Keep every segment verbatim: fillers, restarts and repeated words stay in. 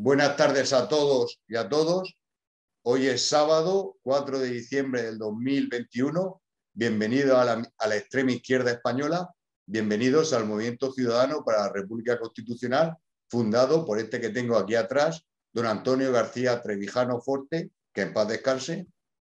Buenas tardes a todos y a todos. Hoy es sábado, cuatro de diciembre del dos mil veintiuno. Bienvenidos a la, a la extrema izquierda española. Bienvenidos al Movimiento Ciudadano para la República Constitucional, fundado por este que tengo aquí atrás, don Antonio García Trevijano Forte, que en paz descanse.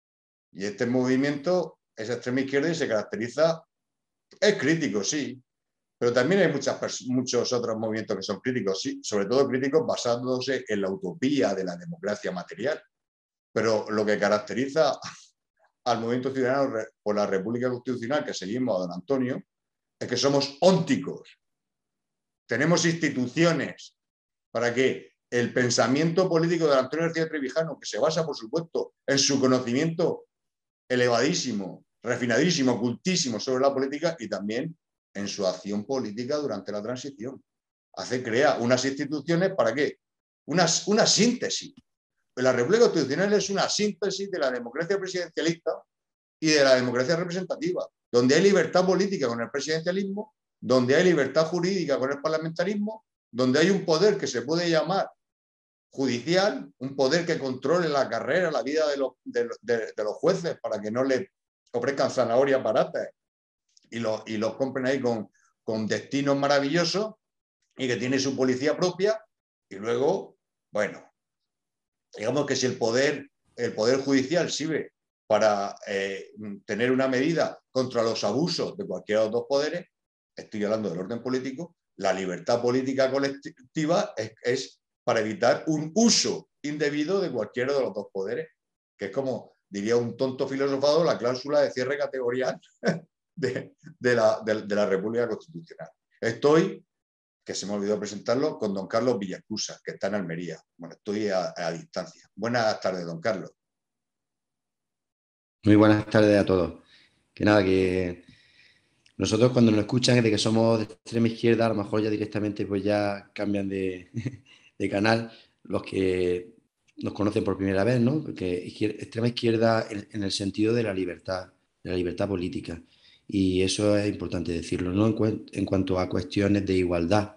Y este movimiento es extrema izquierda y se caracteriza, es crítico, sí, pero también hay muchas, muchos otros movimientos que son críticos, sí, sobre todo críticos basándose en la utopía de la democracia material. Pero lo que caracteriza al Movimiento Ciudadano por la República Constitucional que seguimos a don Antonio es que somos ónticos. Tenemos instituciones para que el pensamiento político de don Antonio García Trevijano, que se basa, por supuesto, en su conocimiento elevadísimo, refinadísimo, cultísimo sobre la política y también en su acción política durante la transición. Hace, crea unas instituciones para qué? Una, una síntesis. La República Constitucional es una síntesis de la democracia presidencialista y de la democracia representativa, donde hay libertad política con el presidencialismo, donde hay libertad jurídica con el parlamentarismo, donde hay un poder que se puede llamar judicial, un poder que controle la carrera, la vida de los, de, de, de los jueces para que no le ofrezcan zanahorias baratas y los, y los compren ahí con, con destinos maravillosos y que tiene su policía propia. Y luego, bueno, digamos que si el poder, el poder judicial sirve para eh, tener una medida contra los abusos de cualquiera de los dos poderes, estoy hablando del orden político, la libertad política colectiva es, es para evitar un uso indebido de cualquiera de los dos poderes, que es como diría un tonto filosofado, la cláusula de cierre categorial de, de, la, de, de la República Constitucional. Estoy, que se me olvidó presentarlo, con don Carlos Villaescusa, que está en Almería. Bueno, estoy a, a distancia. Buenas tardes, don Carlos. Muy buenas tardes a todos. Que nada, que nosotros cuando nos escuchan de que somos de extrema izquierda, a lo mejor ya directamente pues ya cambian de, de canal los que nos conocen por primera vez, ¿no? Porque izquierda, extrema izquierda en, en el sentido de la libertad, de la libertad política. Y eso es importante decirlo, ¿no? En, cu en cuanto a cuestiones de igualdad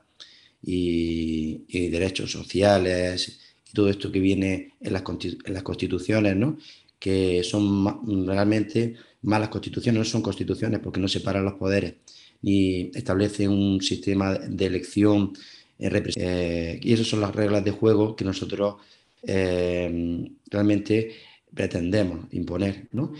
y, y derechos sociales y todo esto que viene en las, en las constituciones, ¿no? Que son realmente malas constituciones, no son constituciones porque no separan los poderes ni establecen un sistema de elección eh, eh, y esas son las reglas de juego que nosotros eh, realmente pretendemos imponer, ¿no?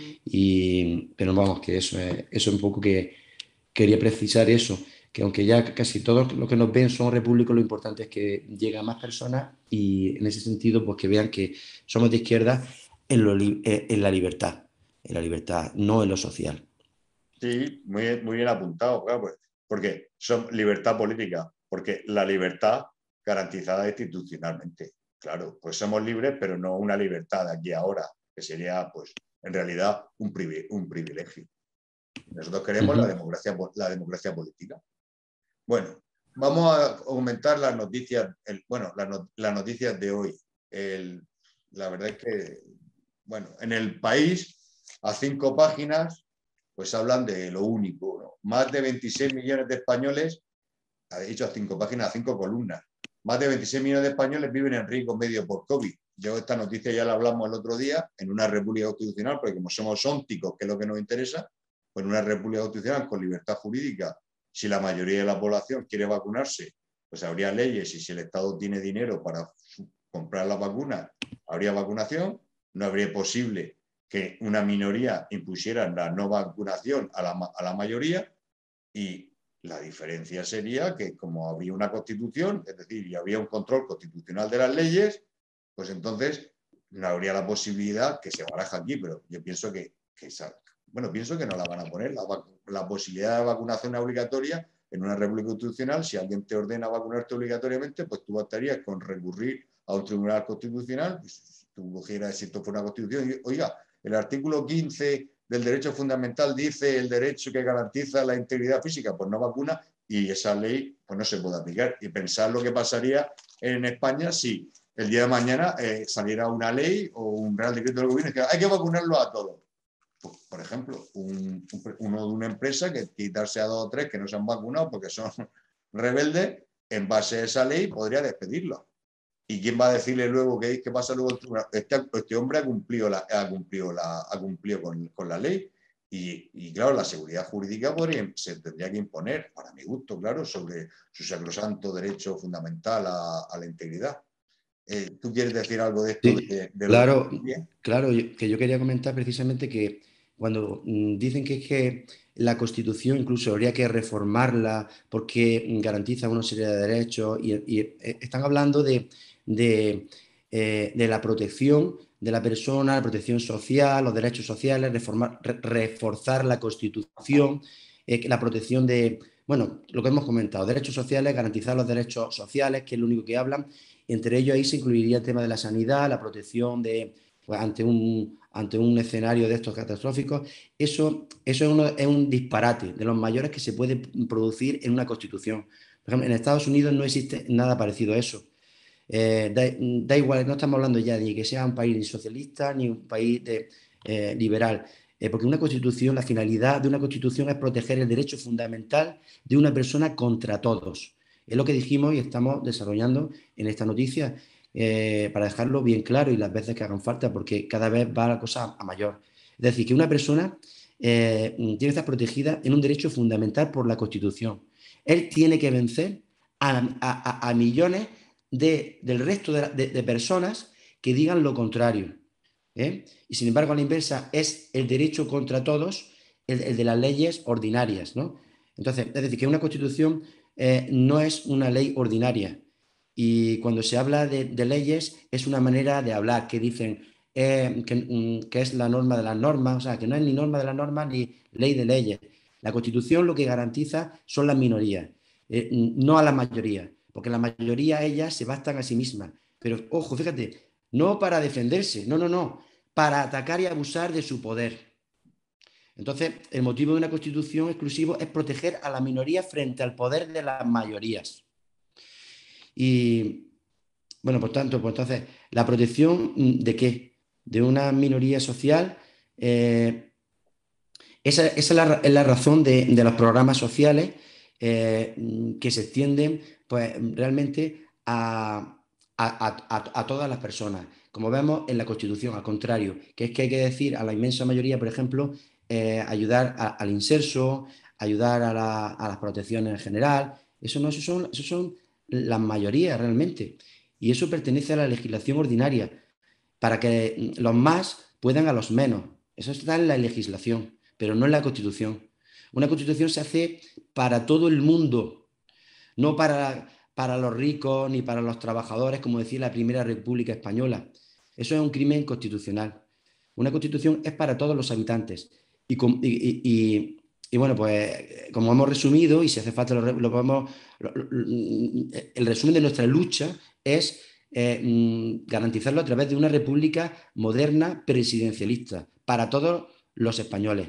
Y, pero vamos, que eso es, eso es un poco que quería precisar eso, que aunque ya casi todos los que nos ven son repúblicos, lo importante es que lleguen a más personas y en ese sentido pues que vean que somos de izquierda en, lo, en la libertad, en la libertad, no en lo social. Sí, muy, muy bien apuntado, claro, pues, porque son libertad política, porque la libertad garantizada institucionalmente. Claro, pues somos libres, pero no una libertad de aquí a ahora, que sería, pues, en realidad un, privi un privilegio. Nosotros queremos Uh-huh. la democracia, la democracia política. Bueno, vamos a comentar las noticias, el, bueno, las, not las noticias de hoy. El, la verdad es que, bueno, en El País, a cinco páginas, pues hablan de lo único, ¿no? Más de veintiséis millones de españoles, ha dicho a cinco páginas, a cinco columnas, más de veintiséis millones de españoles viven en riesgo medio por COVID. Yo esta noticia ya la hablamos el otro día, en una república constitucional, porque como somos ónticos, que es lo que nos interesa, pues en una república constitucional con libertad jurídica, si la mayoría de la población quiere vacunarse, pues habría leyes y si el Estado tiene dinero para comprar las vacunas, habría vacunación, no habría posible que una minoría impusiera la no vacunación a la, a la mayoría y la diferencia sería que como había una constitución, es decir, y había un control constitucional de las leyes, pues entonces no habría la posibilidad que se baraja aquí, pero yo pienso que, que esa, bueno, pienso que no la van a poner, la, la posibilidad de vacunación obligatoria en una república constitucional, si alguien te ordena vacunarte obligatoriamente, pues tú bastarías con recurrir a un tribunal constitucional, pues, si tú cogieras, si esto fuera una constitución, y, oiga, el artículo quince del derecho fundamental dice el derecho que garantiza la integridad física, pues no vacuna y esa ley pues no se puede aplicar. Y pensar lo que pasaría en España si el día de mañana eh, saliera una ley o un real decreto del gobierno que hay que vacunarlo a todos. Pues, por ejemplo, un, un, uno de una empresa que quitarse a dos o tres que no se han vacunado porque son rebeldes, en base a esa ley podría despedirlo. ¿Y quién va a decirle luego qué, qué pasa luego? Este, este hombre ha cumplido, la, ha cumplido, la, ha cumplido con, con la ley y, y, claro, la seguridad jurídica podría, se tendría que imponer, para mi gusto, claro, sobre su sacrosanto derecho fundamental a, a la integridad. Eh, ¿Tú quieres decir algo de esto? Sí, De, de lo claro, que... claro, yo- que yo quería comentar precisamente que cuando mm, dicen que es que la Constitución incluso habría que reformarla porque mm, garantiza una serie de derechos y, y, eh, están hablando de, de, eh, de la protección de la persona, la protección social, los derechos sociales, reformar, re- reforzar la Constitución, eh, la protección de, bueno, lo que hemos comentado, derechos sociales, garantizar los derechos sociales, que es lo único que hablan. Entre ellos ahí se incluiría el tema de la sanidad, la protección de, pues, ante, un, ante un escenario de estos catastróficos. Eso, eso es, uno, es un disparate de los mayores que se puede producir en una constitución. Por ejemplo, en Estados Unidos no existe nada parecido a eso. Eh, da, da, igual, no estamos hablando ya de que sea un país socialista ni un país de, eh, liberal, eh, porque una constitución, la finalidad de una constitución es proteger el derecho fundamental de una persona contra todos. Es lo que dijimos y estamos desarrollando en esta noticia eh, para dejarlo bien claro y las veces que hagan falta, porque cada vez va la cosa a mayor. Es decir, que una persona eh, tiene que estar protegida en un derecho fundamental por la Constitución. Él tiene que vencer a, a, a millones de, del resto de, de, de, personas que digan lo contrario. ¿eh? Y sin embargo, a la inversa es el derecho contra todos, el, el de las leyes ordinarias. ¿no? Entonces, es decir, que una constitución eh, no es una ley ordinaria. Y cuando se habla de, de leyes, es una manera de hablar que dicen eh, que, que es la norma de las normas, o sea, que no es ni norma de las normas ni ley de leyes. La Constitución lo que garantiza son las minorías, eh, no a la mayoría, porque la mayoría ellas se bastan a sí mismas. Pero, ojo, fíjate, no para defenderse, no, no, no, para atacar y abusar de su poder. Entonces, el motivo de una Constitución exclusiva es proteger a la minoría frente al poder de las mayorías. Y, bueno, por tanto, pues entonces, ¿la protección de qué? De una minoría social. Eh, esa, esa es, la, es, la, razón de, de los programas sociales eh, que se extienden pues, realmente a, a, a, a, todas las personas. Como vemos en la Constitución, al contrario, que es que hay que decir a la inmensa mayoría, por ejemplo, eh, ayudar a, al inserso, ayudar a, la, a, las protecciones en general. Eso no, eso son, eso son las mayorías realmente. Y eso pertenece a la legislación ordinaria, para que los más puedan a los menos. Eso está en la legislación, pero no en la Constitución. Una Constitución se hace para todo el mundo, no para, para los ricos ni para los trabajadores, como decía la Primera República Española. Eso es un crimen constitucional. Una Constitución es para todos los habitantes. Y, y, y, y bueno, pues como hemos resumido, y si hace falta lo, lo podemos, lo, lo, el resumen de nuestra lucha es eh, garantizarlo a través de una república moderna presidencialista para todos los españoles.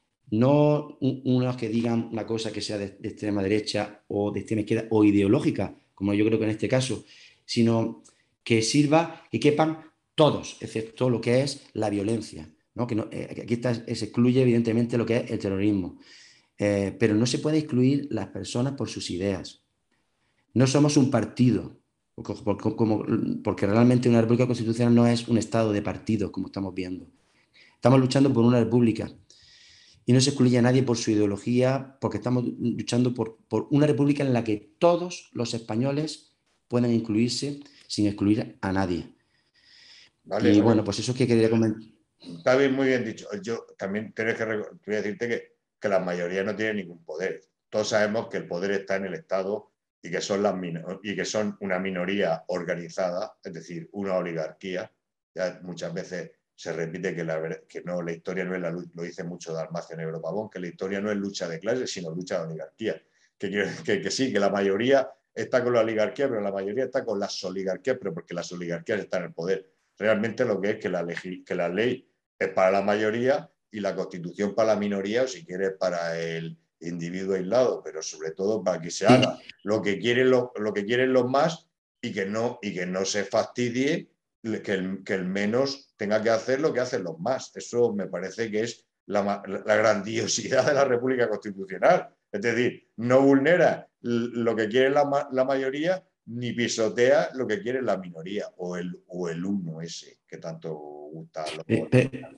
No unos que digan una cosa que sea de, de extrema derecha o de extrema izquierda o ideológica, como yo creo que en este caso, sino que sirva, que quepan todos, excepto lo que es la violencia. ¿no? Que no, eh, aquí está, se excluye evidentemente lo que es el terrorismo. Eh, pero no se puede excluir las personas por sus ideas. No somos un partido, porque, como, porque realmente una república constitucional no es un estado de partidos, como estamos viendo. Estamos luchando por una república y no se excluye a nadie por su ideología, porque estamos luchando por, por una república en la que todos los españoles puedan incluirse sin excluir a nadie. Vale, y vale. bueno, pues eso es que quería comentar. Está bien, muy bien dicho. Yo también tienes que voy a decirte que, que la mayoría no tiene ningún poder. Todos sabemos que el poder está en el Estado y que son, las y que son una minoría organizada, es decir, una oligarquía. Ya muchas veces se repite que, la, que no, la historia no es la lucha, lo dice mucho Dalmacio Negro Pavón, que la historia no es lucha de clases, sino lucha de oligarquía. Que, que, que sí, que la mayoría está con la oligarquía, pero la mayoría está con las oligarquías, pero porque las oligarquías están en el poder. Realmente lo que es que la, que la ley es para la mayoría y la Constitución para la minoría, o si quieres para el individuo aislado, pero sobre todo para que se haga lo que quieren, lo, lo que quieren los más y que no, y que no se fastidie que el, que el menos tenga que hacer lo que hacen los más. Eso me parece que es la, la grandiosidad de la República Constitucional. Es decir, no vulnera lo que quiere la, la mayoría, ni pisotea lo que quiere la minoría o el, o el uno ese que tanto gusta a los... Eh, pe-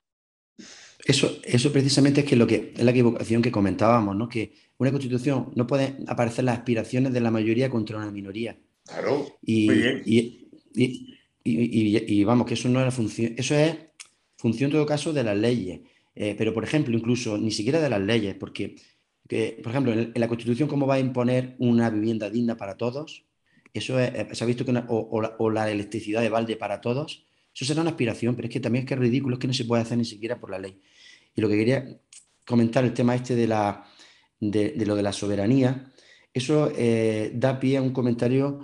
Eso, eso precisamente es que lo que es la equivocación que comentábamos, ¿no? Que una constitución no puede aparecer las aspiraciones de la mayoría contra una minoría. Claro, muy Y, bien. y- y- y- y- y vamos, que eso no es la función, eso es función en todo caso de las leyes. Eh, pero, por ejemplo, incluso ni siquiera de las leyes, porque, que, por ejemplo, en, en la Constitución, ¿cómo va a imponer una vivienda digna para todos? Eso es- eh, se ha visto que una- o, o la, o la electricidad de balde para todos. Eso será una aspiración, pero es que también es que es ridículo, es que no se puede hacer ni siquiera por la ley. Y lo que quería comentar, el tema este de, la, de, de lo de la soberanía, eso eh, da pie a un comentario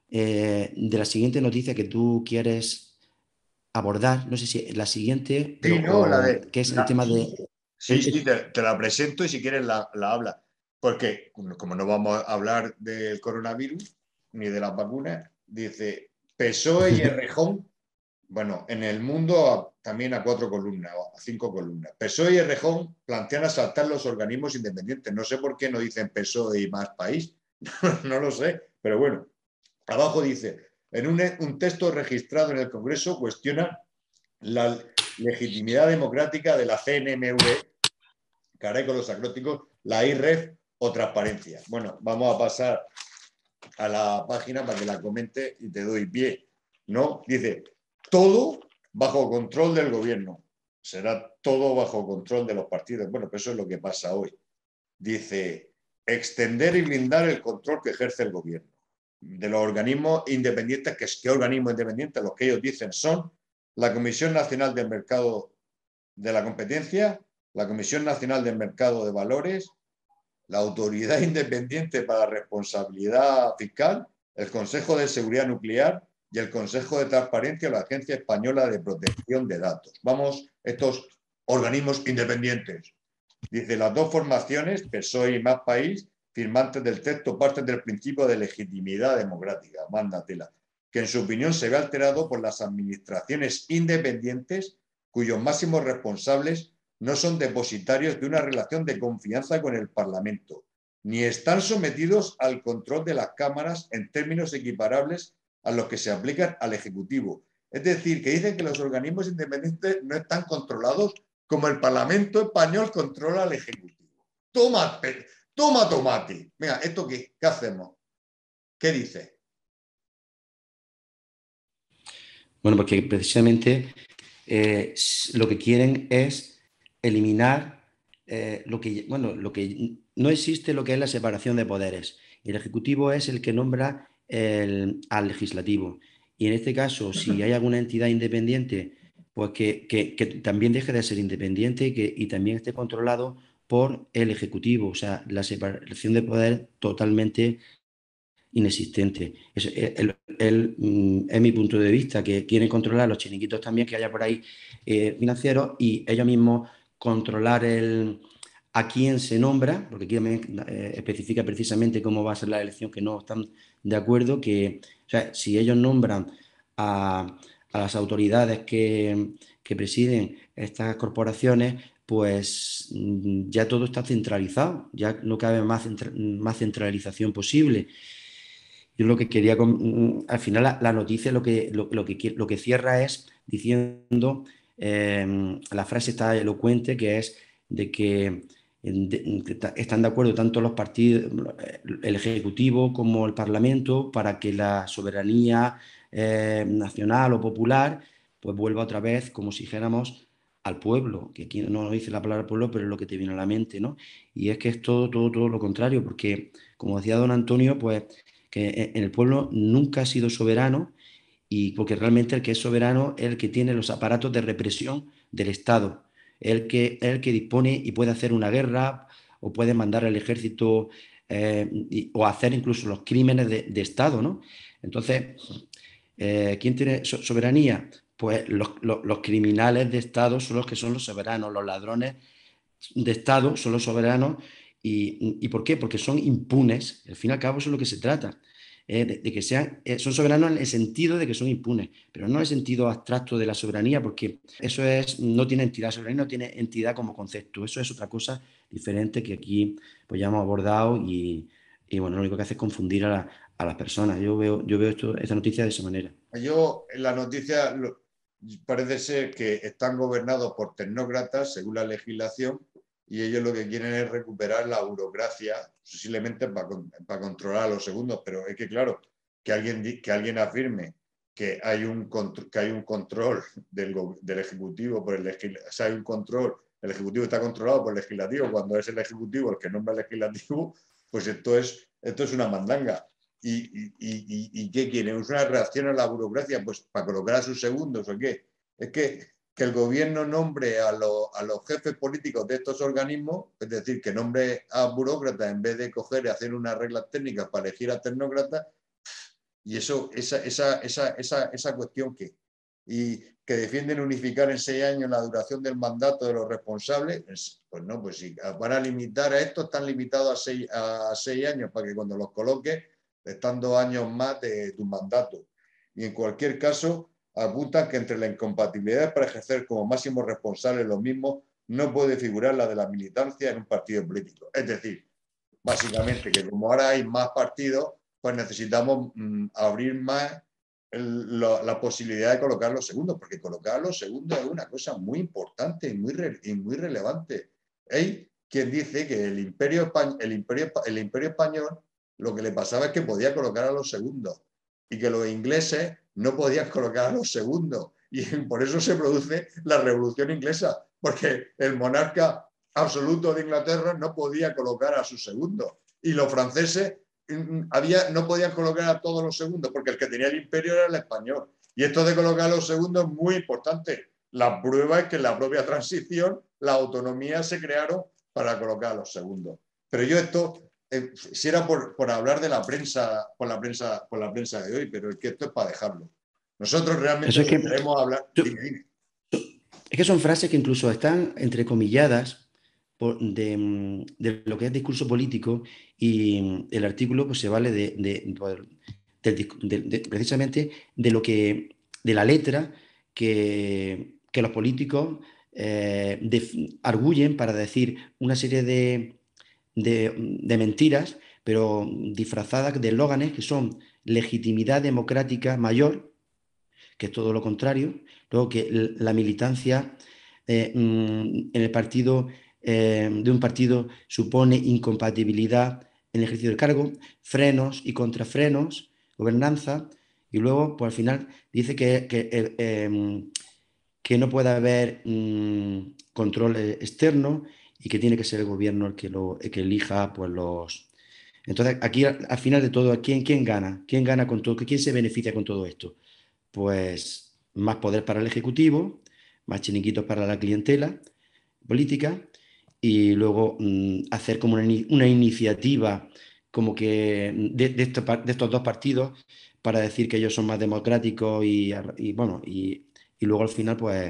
eh, de la siguiente noticia que tú quieres abordar. No sé si la siguiente, pero Sí, no, la o, de... que es el la- tema de... sí, el- sí, el- te, te la presento y si quieres la, la habla. Porque como no vamos a hablar del coronavirus ni de las vacunas, dice P S O E y Errejón, bueno, en el mundo a- también a cuatro columnas o a cinco columnas. P S O E y Errejón plantean asaltar los organismos independientes. No sé por qué no dicen P S O E y más país, no lo sé, pero bueno. Abajo dice, en un, un texto registrado en el Congreso cuestiona la legitimidad democrática de la C N M V, caray con los acrósticos, la I R E F o transparencia. Bueno, vamos a pasar a la página para que la comente y te doy pie. ¿No? Dice, todo bajo control del gobierno. Será todo bajo control de los partidos. Bueno, pues eso es lo que pasa hoy. Dice, extender y blindar el control que ejerce el gobierno de los organismos independientes, que es qué organismos independientes, los que ellos dicen son la Comisión Nacional del Mercado de la Competencia, la Comisión Nacional del Mercado de Valores, la Autoridad Independiente para la Responsabilidad Fiscal, el Consejo de Seguridad Nuclear y el Consejo de Transparencia o la Agencia Española de Protección de Datos. Vamos, estos organismos independientes. Dice, las dos formaciones, P S O E y Más País, firmantes del texto, parten del principio de legitimidad democrática, mándatela, que en su opinión se ve alterado por las administraciones independientes cuyos máximos responsables no son depositarios de una relación de confianza con el Parlamento, ni están sometidos al control de las cámaras en términos equiparables a los que se aplican al Ejecutivo. Es decir, que dicen que los organismos independientes no están controlados como el Parlamento español controla al Ejecutivo. Toma, toma tomate. Venga, ¿esto qué? ¿Qué hacemos? ¿Qué dice? Bueno, porque precisamente eh, s- lo que quieren es eliminar eh, lo que, bueno, lo que no existe lo que es la separación de poderes. El Ejecutivo es el que nombra el- al Legislativo. Y en este caso, si hay alguna entidad independiente, pues que, que- que también deje de ser independiente y que y también esté controlado por el Ejecutivo. O sea, la separación de poder totalmente inexistente. Es, el, el, mm, es mi punto de vista, que quieren controlar los chiringuitos también que haya por ahí eh, financieros y ellos mismos controlar el, a quién se nombra, porque aquí también eh, especifica precisamente cómo va a ser la elección, que no están de acuerdo, que o sea, si ellos nombran a, a las autoridades que, que presiden estas corporaciones, pues mm, ya todo está centralizado, ya no cabe más, centra, más centralización posible. Yo lo que quería, mm, al final la, la noticia lo que, lo, lo que, lo que cierra es diciendo, eh, la frase está elocuente, que es de que de, de, están de acuerdo tanto los partidos, el Ejecutivo como el Parlamento, para que la soberanía eh, nacional o popular pues vuelva otra vez, como si dijéramos, al pueblo, que aquí no dice la palabra pueblo, pero es lo que te viene a la mente, ¿no? Y es que es todo, todo, todo lo contrario, porque, como decía don Antonio, pues que en el pueblo nunca ha sido soberano y porque realmente el que es soberano es el que tiene los aparatos de represión del Estado, el que, el que dispone y puede hacer una guerra o puede mandar al ejército eh, y, o hacer incluso los crímenes de, de Estado, ¿no? Entonces, eh, ¿quién tiene so soberanía? Pues los, los, los criminales de Estado son los que son los soberanos, los ladrones de Estado son los soberanos. ¿Y, y por qué? Porque son impunes. Al fin y al cabo, eso es lo que se trata. Eh, de, de, que sean, eh, son soberanos en el sentido de que son impunes, pero no en el sentido abstracto de la soberanía, porque eso es, no tiene entidad, soberanía no tiene entidad como concepto. Eso es otra cosa diferente que aquí pues ya hemos abordado y, y bueno, lo único que hace es confundir a la, a las personas. Yo veo, yo veo esto, esta noticia de esa manera. Yo, en la noticia, lo, parece ser que están gobernados por tecnócratas, según la legislación, y ellos lo que quieren es recuperar la burocracia, posiblemente para, para controlar a los segundos, pero es que, claro, que alguien, que alguien afirme que hay un, que hay un control del, del Ejecutivo por el legislativo, o sea, hay un control, el Ejecutivo está controlado por el Legislativo, cuando es el Ejecutivo el que nombra el Legislativo, pues esto es, esto es una mandanga. ¿Y, y, y, y qué quieren? ¿Es una reacción a la burocracia? Pues para colocar a sus segundos o qué. Es que, que el gobierno nombre a, lo, a los jefes políticos de estos organismos, es decir, que nombre a burócratas en vez de coger y hacer unas reglas técnicas para elegir a tecnócratas, y eso, esa, esa, esa, esa, esa cuestión que, y que defienden unificar en seis años la duración del mandato de los responsables, pues no, pues si van a limitar a esto, están limitados a seis, a seis años para que cuando los coloques están dos años más de tu mandato. Y en cualquier caso, apuntan que entre la incompatibilidad para ejercer como máximo responsable los mismos no puede figurar la de la militancia en un partido político. Es decir, básicamente que como ahora hay más partidos, pues necesitamos mmm, abrir más el, lo, la posibilidad de colocar los segundos, porque colocar los segundos es una cosa muy importante y muy, re, y muy relevante. Hay quien dice que el imperio, el, imperio, el imperio español lo que le pasaba es que podía colocar a los segundos y que los ingleses no podían colocar a los segundos. Y por eso se produce la Revolución Inglesa, porque el monarca absoluto de Inglaterra no podía colocar a sus segundos. Y los franceses había, no podían colocar a todos los segundos, porque el que tenía el imperio era el español. Y esto de colocar a los segundos es muy importante. La prueba es que en la propia transición las autonomías se crearon para colocar a los segundos. Pero yo esto, eh, si era por, por hablar de la prensa, por la prensa, por la prensa de hoy, pero es que esto es para dejarlo. Nosotros realmente Eso es que, queremos hablar. yo, Dime, dime. es que son frases que incluso están entrecomilladas por, de, de, lo que es discurso político, y el artículo pues, se vale de, de, de, de, de precisamente de lo que de la letra que, que los políticos eh, de, arguyen para decir una serie de, de, de mentiras, pero disfrazadas de eslóganes que son legitimidad democrática mayor, que es todo lo contrario. Luego que la militancia eh, en el partido, eh, de un partido supone incompatibilidad en el ejercicio del cargo, frenos y contrafrenos, gobernanza, y luego, pues al final, dice que, que, eh, eh, que no puede haber mm, control externo y que tiene que ser el gobierno el que, lo, el que elija pues, los... Entonces, aquí al, al final de todo, ¿quién, ¿quién gana? ¿Quién gana con todo? ¿Quién se beneficia con todo esto? Pues más poder para el Ejecutivo, más chiringuitos para la clientela política, y luego mmm, hacer como una, una, iniciativa como que de, de, estos, de, estos dos partidos para decir que ellos son más democráticos y, y bueno, y, y, luego al final pues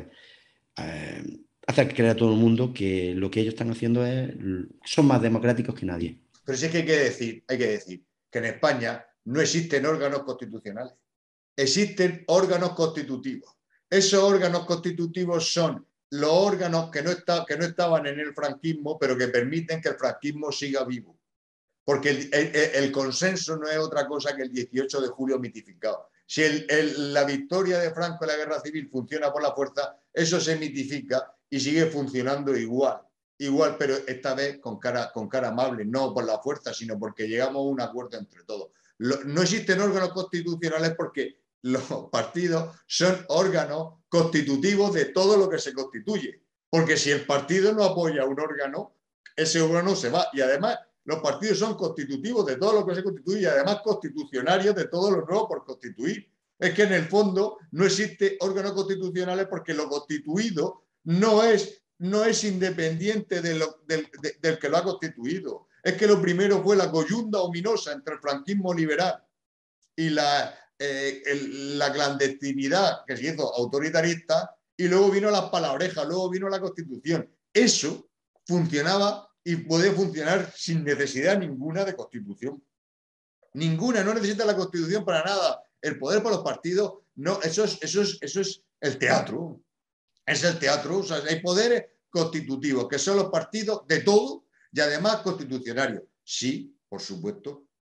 eh, hacer creer a todo el mundo que lo que ellos están haciendo es son más democráticos que nadie. Pero sí que hay que decir, hay que decir que en España no existen órganos constitucionales. Existen órganos constitutivos. Esos órganos constitutivos son los órganos que no, está, que no estaban en el franquismo, pero que permiten que el franquismo siga vivo. Porque el, el, el consenso no es otra cosa que el dieciocho de julio mitificado. Si el, el, la victoria de Franco en la guerra civil funciona por la fuerza, eso se mitifica y sigue funcionando igual. Igual, pero esta vez con cara, con cara amable, no por la fuerza, sino porque llegamos a un acuerdo entre todos. Lo, no existen órganos constitucionales porque los partidos son órganos constitutivos de todo lo que se constituye. Porque si el partido no apoya un órgano, ese órgano se va. Y además, los partidos son constitutivos de todo lo que se constituye y además constitucionarios de todo lo nuevo por constituir. Es que en el fondo no existe órganos constitucionales porque lo constituido no es, no es independiente de lo, del, de, del que lo ha constituido. Es que lo primero fue la coyunda ominosa entre el franquismo liberal y la, eh, el, la clandestinidad que se hizo autoritarista, y luego vino las palabrejas, luego vino la Constitución. Eso funcionaba y puede funcionar sin necesidad ninguna de Constitución. Ninguna, no necesita la Constitución para nada. El poder por los partidos, no, eso es, eso es, eso es el teatro. Es el teatro. O sea, hay poderes constitutivos, que son los partidos de todo y además constitucionarios. Sí, por supuesto,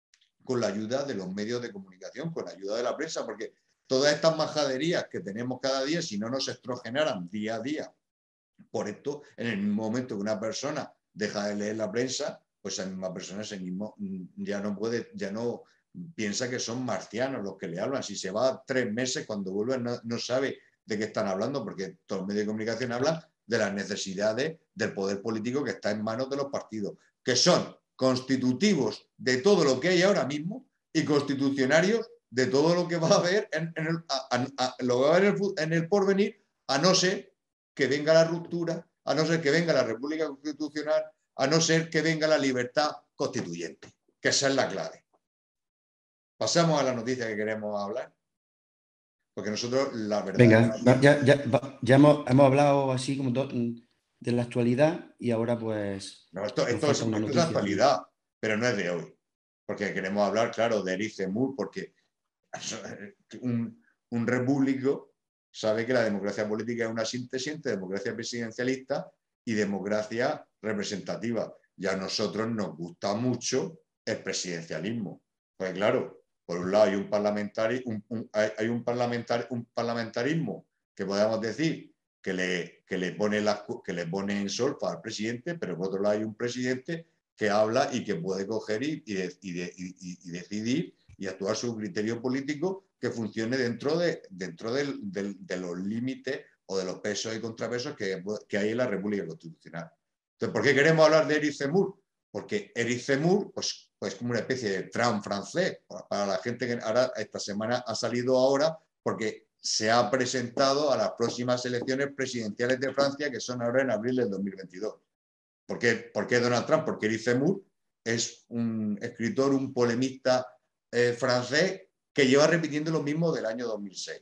con la ayuda de los medios de comunicación, con la ayuda de la prensa, porque todas estas majaderías que tenemos cada día, si no nos estrogenaran día a día por esto, en el mismo momento que una persona deja de leer la prensa, pues esa misma persona ese mismo, ya no puede, ya no piensa que son marcianos los que le hablan. Si se va tres meses, cuando vuelve no, no sabe de qué están hablando, porque todos los medios de comunicación hablan de las necesidades del poder político que está en manos de los partidos, que son constitutivos de todo lo que hay ahora mismo y constitucionarios de todo lo que va a haber en, en, el, a, a, a, lo que va a haber en, el, en el porvenir, a no ser que venga la ruptura, a no ser que venga la República Constitucional, a no ser que venga la libertad constituyente, que esa es la clave. Pasamos a la noticia que queremos hablar, porque nosotros la verdad... Venga, ya, ya, ya hemos, hemos hablado así como de la actualidad y ahora pues... No, esto, esto, es, esto es actualidad, pero no es de hoy, porque queremos hablar, claro, de Eric Zemmour, porque un, un repúblico sabe que la democracia política es una síntesis entre democracia presidencialista y democracia representativa. Y a nosotros nos gusta mucho el presidencialismo. Pues claro, por un lado hay un, parlamentari, un, un, hay un, parlamentar, un parlamentarismo que podemos decir que le, que, le pone la, que le pone en solfa al presidente, pero por otro lado hay un presidente que habla y que puede coger y, y, de, y, de, y, y decidir y actuar su criterio político que funcione dentro de, dentro del, del, de los límites o de los pesos y contrapesos que, que hay en la República Constitucional. Entonces, ¿por qué queremos hablar de Eric Zemmour? Porque Eric Zemmour, pues, pues como una especie de Trump francés, para la gente que ahora esta semana ha salido ahora, porque se ha presentado a las próximas elecciones presidenciales de Francia, que son ahora en abril del dos mil veintidós. ¿Por qué, ¿Por qué Donald Trump? Porque Eric Zemmour es un escritor, un polemista eh, francés que lleva repitiendo lo mismo del año dos mil seis.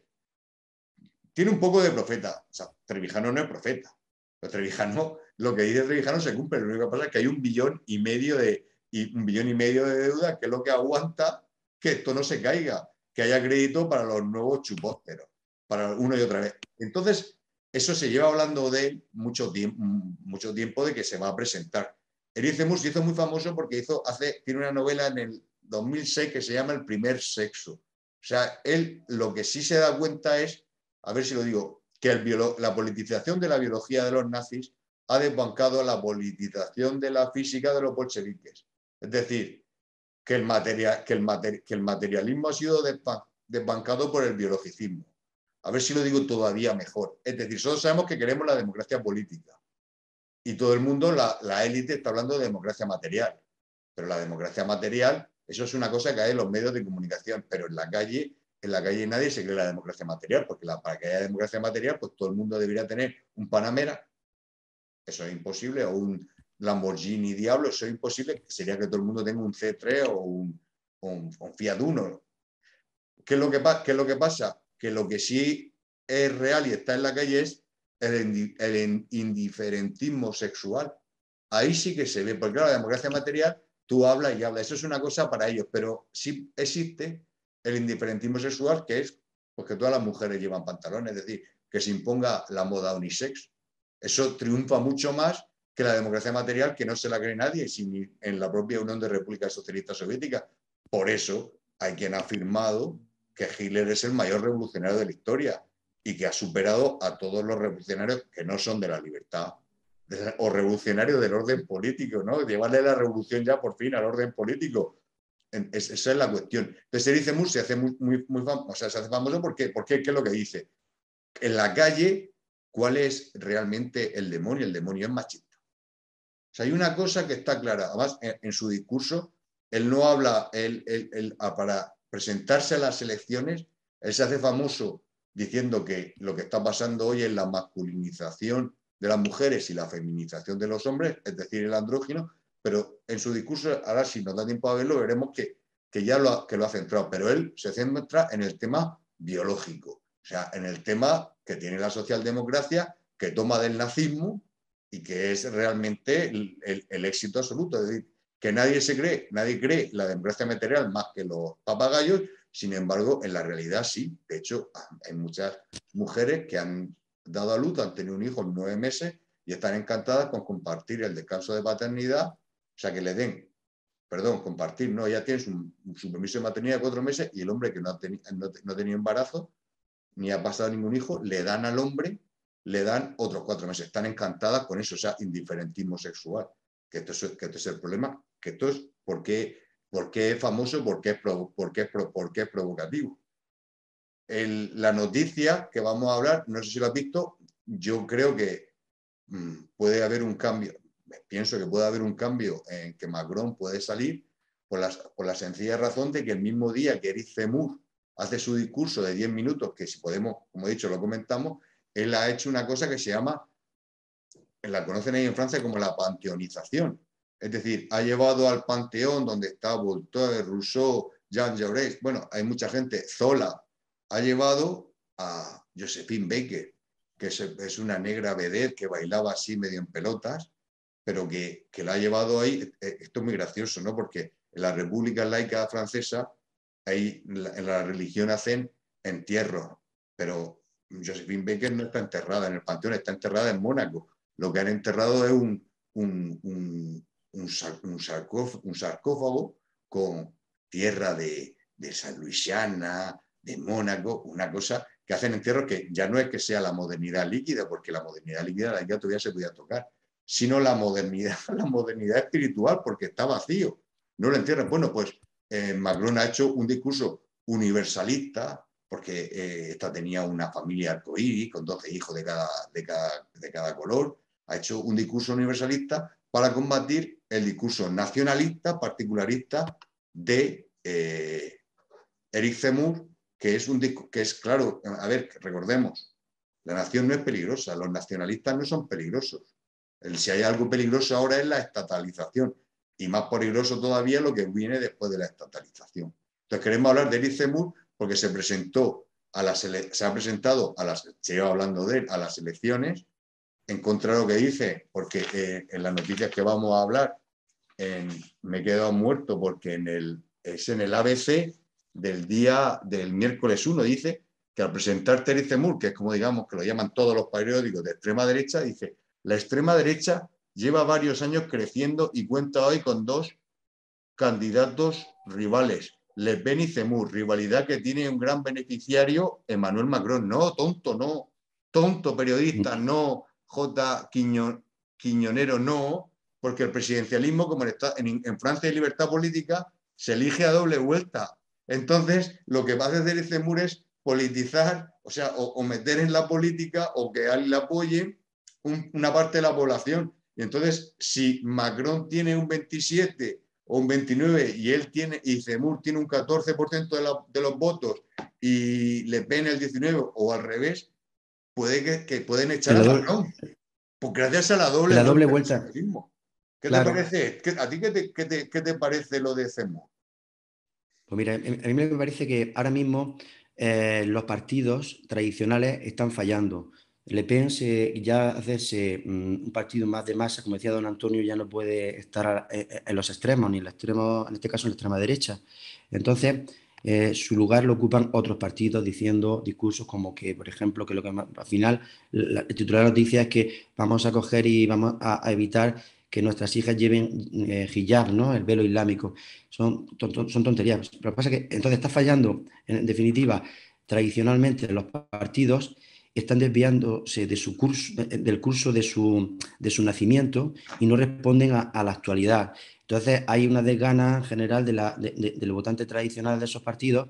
Tiene un poco de profeta. O sea, Trevijano no es profeta. Pero Trevijano, lo que dice Trevijano se cumple. Lo único que pasa es que hay un billón y medio de, y un billón y medio de deuda, que es lo que aguanta que esto no se caiga, que haya crédito para los nuevos chupósteros, para uno y otra vez. Entonces, eso se lleva hablando de él mucho tiempo, mucho tiempo de que se va a presentar. Eric Zemmour se hizo muy famoso porque hizo, hace, tiene una novela en el dos mil seis que se llama El primer sexo. O sea, él lo que sí se da cuenta es, a ver si lo digo, que el biolo, la politización de la biología de los nazis ha desbancado la politización de la física de los bolcheviques. Es decir, que el, materia, que el, mater, que el materialismo ha sido desbancado por el biologicismo. A ver si lo digo todavía mejor. Es decir, todos sabemos que queremos la democracia política. Y todo el mundo, la, la élite, está hablando de democracia material. Pero la democracia material, eso es una cosa que hay en los medios de comunicación. Pero en la calle, en la calle nadie se cree la democracia material, porque la, para que haya democracia material, pues todo el mundo debería tener un Panamera. Eso es imposible. O un Lamborghini Diablo, eso es imposible. Sería que todo el mundo tenga un C tres o un, o un, un Fiat Uno. ¿Qué es, lo que, ¿Qué es lo que pasa? Que lo que sí es real y está en la calle es el, el indiferentismo sexual. Ahí sí que se ve, porque claro, la democracia material, tú hablas y hablas. Eso es una cosa para ellos, pero sí existe el indiferentismo sexual, que es pues, que todas las mujeres llevan pantalones, es decir, que se imponga la moda unisex. Eso triunfa mucho más que la democracia material, que no se la cree nadie, ni en la propia Unión de Repúblicas Socialistas Soviéticas. Por eso hay quien ha afirmado que Hitler es el mayor revolucionario de la historia y que ha superado a todos los revolucionarios que no son de la libertad o revolucionarios del orden político, ¿no? Llevarle la revolución ya por fin al orden político. Es, esa es la cuestión. Entonces, Eric Zemmour se hace muy, muy, muy famoso, o sea, se hace famoso porque, porque ¿qué es lo que dice? En la calle, ¿cuál es realmente el demonio? El demonio es machista. O sea, hay una cosa que está clara. Además, en, en su discurso, él no habla, él, él, él, para presentarse a las elecciones, él se hace famoso diciendo que lo que está pasando hoy es la masculinización de las mujeres y la feminización de los hombres, es decir, el andrógino, pero en su discurso, ahora si nos da tiempo a verlo, veremos que, que ya lo ha, que lo ha centrado, pero él se centra en el tema biológico, o sea, en el tema que tiene la socialdemocracia, que toma del nazismo y que es realmente el, el, el éxito absoluto, es decir, que nadie se cree, nadie cree la democracia material más que los papagayos. Sin embargo, en la realidad sí. De hecho, hay muchas mujeres que han dado a luz, han tenido un hijo en nueve meses y están encantadas con compartir el descanso de paternidad, o sea, que le den perdón, compartir, no, ya tienes un, un permiso de maternidad de cuatro meses y el hombre que no ha, teni, no, no ha tenido embarazo ni ha pasado ningún hijo, le dan al hombre, le dan otros cuatro meses. Están encantadas con eso, o sea, indiferentismo sexual. Que esto es, que esto es el problema, que esto es por qué, por qué es famoso, por qué es, pro, por qué es, pro, por qué es provocativo. El, la noticia que vamos a hablar, no sé si lo has visto, yo creo que mmm, puede haber un cambio, pienso que puede haber un cambio en que Macron puede salir por la, por la sencilla razón de que el mismo día que Eric Zemmour hace su discurso de diez minutos, que si podemos, como he dicho, lo comentamos, él ha hecho una cosa que se llama, la conocen ahí en Francia como la panteonización. Es decir, ha llevado al panteón donde está Voltaire, Rousseau, Jean Jaurès, bueno, hay mucha gente, Zola, ha llevado a Josephine Baker, que es, es una negra vedette que bailaba así medio en pelotas, pero que, que la ha llevado ahí. Esto es muy gracioso, ¿no? Porque en la República Laica Francesa, ahí en la religión hacen entierros, pero Josephine Baker no está enterrada en el panteón, está enterrada en Mónaco. Lo que han enterrado es un, un, un, un, un, sarcófago, un sarcófago con tierra de, de San Luisiana, de Mónaco, una cosa que hacen entierros que ya no es que sea la modernidad líquida, porque la modernidad líquida la ya todavía se podía tocar, sino la modernidad, la modernidad espiritual, porque está vacío. No lo entierran. Bueno, pues eh, Macron ha hecho un discurso universalista, porque eh, esta tenía una familia arcoíris con doce hijos de cada, de, cada, de cada color. Ha hecho un discurso universalista para combatir el discurso nacionalista, particularista de eh, Eric Zemmour, que es un disco, que es claro, a ver, recordemos, la nación no es peligrosa, los nacionalistas no son peligrosos. El, si hay algo peligroso ahora es la estatalización, y más peligroso todavía lo que viene después de la estatalización. Entonces queremos hablar de Eric Zemmour porque se presentó a las se ha presentado a las, se lleva hablando de él, a las elecciones, en contra de lo que dice, porque eh, en las noticias que vamos a hablar, en, me he quedado muerto porque en el, es en el A B C del día del miércoles uno, dice que al presentar Eric Zemmour, que es como digamos que lo llaman todos los periódicos de extrema derecha, dice, la extrema derecha lleva varios años creciendo y cuenta hoy con dos candidatos rivales, Le Pen y Zemmour, rivalidad que tiene un gran beneficiario, Emmanuel Macron. No, tonto, no. Tonto, periodista, no. J. Quiño, Quiñonero, no. Porque el presidencialismo, como en, en Francia hay libertad política, se elige a doble vuelta. Entonces, lo que va a hacer Zemmour es politizar, o sea, o, o meter en la política o que alguien le apoye un, una parte de la población. Y entonces, si Macron tiene un veintisiete o un veintinueve y él tiene, y Zemmour tiene un catorce por ciento de, la, de los votos y Le Pen el diecinueve o al revés, puede que, que pueden echar a Macron. Pues gracias a la doble, la doble vuelta. vuelta. ¿Qué claro. te parece? ¿Qué, ¿A ti qué te, qué, te, qué te parece lo de Zemmour? Pues mira, a mí me parece que ahora mismo eh, los partidos tradicionales están fallando. Le Pen se, ya hacerse um, un partido más de masa, como decía don Antonio, ya no puede estar a, a, en los extremos, ni en, el extremo, en este caso en la extrema derecha. Entonces, eh, su lugar lo ocupan otros partidos diciendo discursos como que, por ejemplo, que lo que al final la, el titular de la noticia es que vamos a coger y vamos a, a evitar que nuestras hijas lleven eh, hijab, ¿no? El velo islámico. Son, son tonterías. Lo que pasa es que entonces está fallando, en definitiva, tradicionalmente los partidos están desviándose de su curso, del curso de su, de su nacimiento y no responden a, a la actualidad. Entonces hay una desgana general de la, de, de, del votante tradicional de esos partidos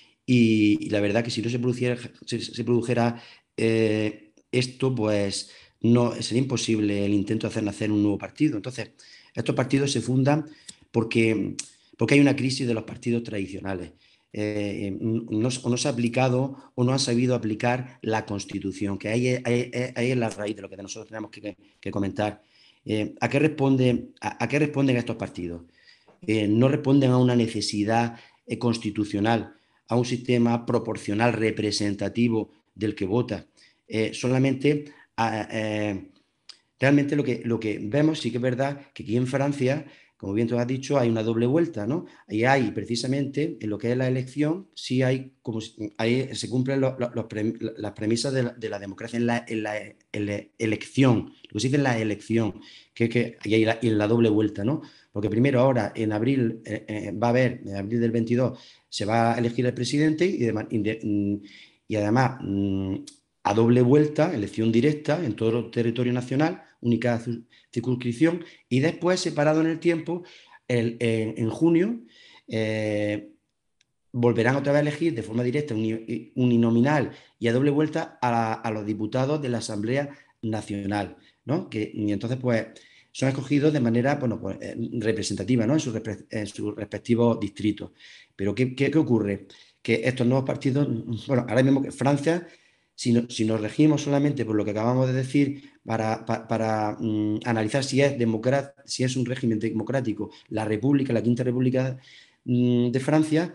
y, y la verdad que si no se produjera, se, se produjera eh, esto, pues no sería imposible el intento de hacer nacer un nuevo partido. Entonces, estos partidos se fundan porque, porque hay una crisis de los partidos tradicionales. Eh, no, no se ha aplicado o no ha sabido aplicar la Constitución, que ahí, ahí, ahí es la raíz de lo que nosotros tenemos que, que comentar. Eh, ¿a, qué responde, a, ¿A qué responden estos partidos? Eh, no responden a una necesidad eh, constitucional, a un sistema proporcional representativo del que vota. Eh, solamente a, eh, realmente lo que, lo que vemos sí que es verdad que aquí en Francia como bien tú has dicho, hay una doble vuelta, ¿no? Y hay, precisamente, en lo que es la elección, sí hay, como si- ahí se cumplen los- los- los pre- las premisas de la, de la democracia en la, en la en la elección, lo que se dice en la elección, que es que y hay la, y la doble vuelta, ¿no? Porque primero ahora, en abril, eh, eh, va a haber, en abril del veintidós, se va a elegir el presidente y, de- y de- mm, y además mm, a doble vuelta, elección directa en todo el territorio nacional, única circunscripción, y después, separado en el tiempo, el, en, en junio, eh, volverán otra vez a elegir de forma directa, uni, uninominal y a doble vuelta a, a, los diputados de la Asamblea Nacional, ¿no? Que, y entonces, pues, son escogidos de manera, bueno, pues, representativa, ¿no? En sus en su respectivos distritos. Pero, ¿qué, qué, qué ocurre? Que estos nuevos partidos, bueno, ahora mismo que Francia, si, no, si nos regimos solamente por lo que acabamos de decir, para, para, para um, analizar si es, si es un régimen democrático, la República, la Quinta República um, de Francia,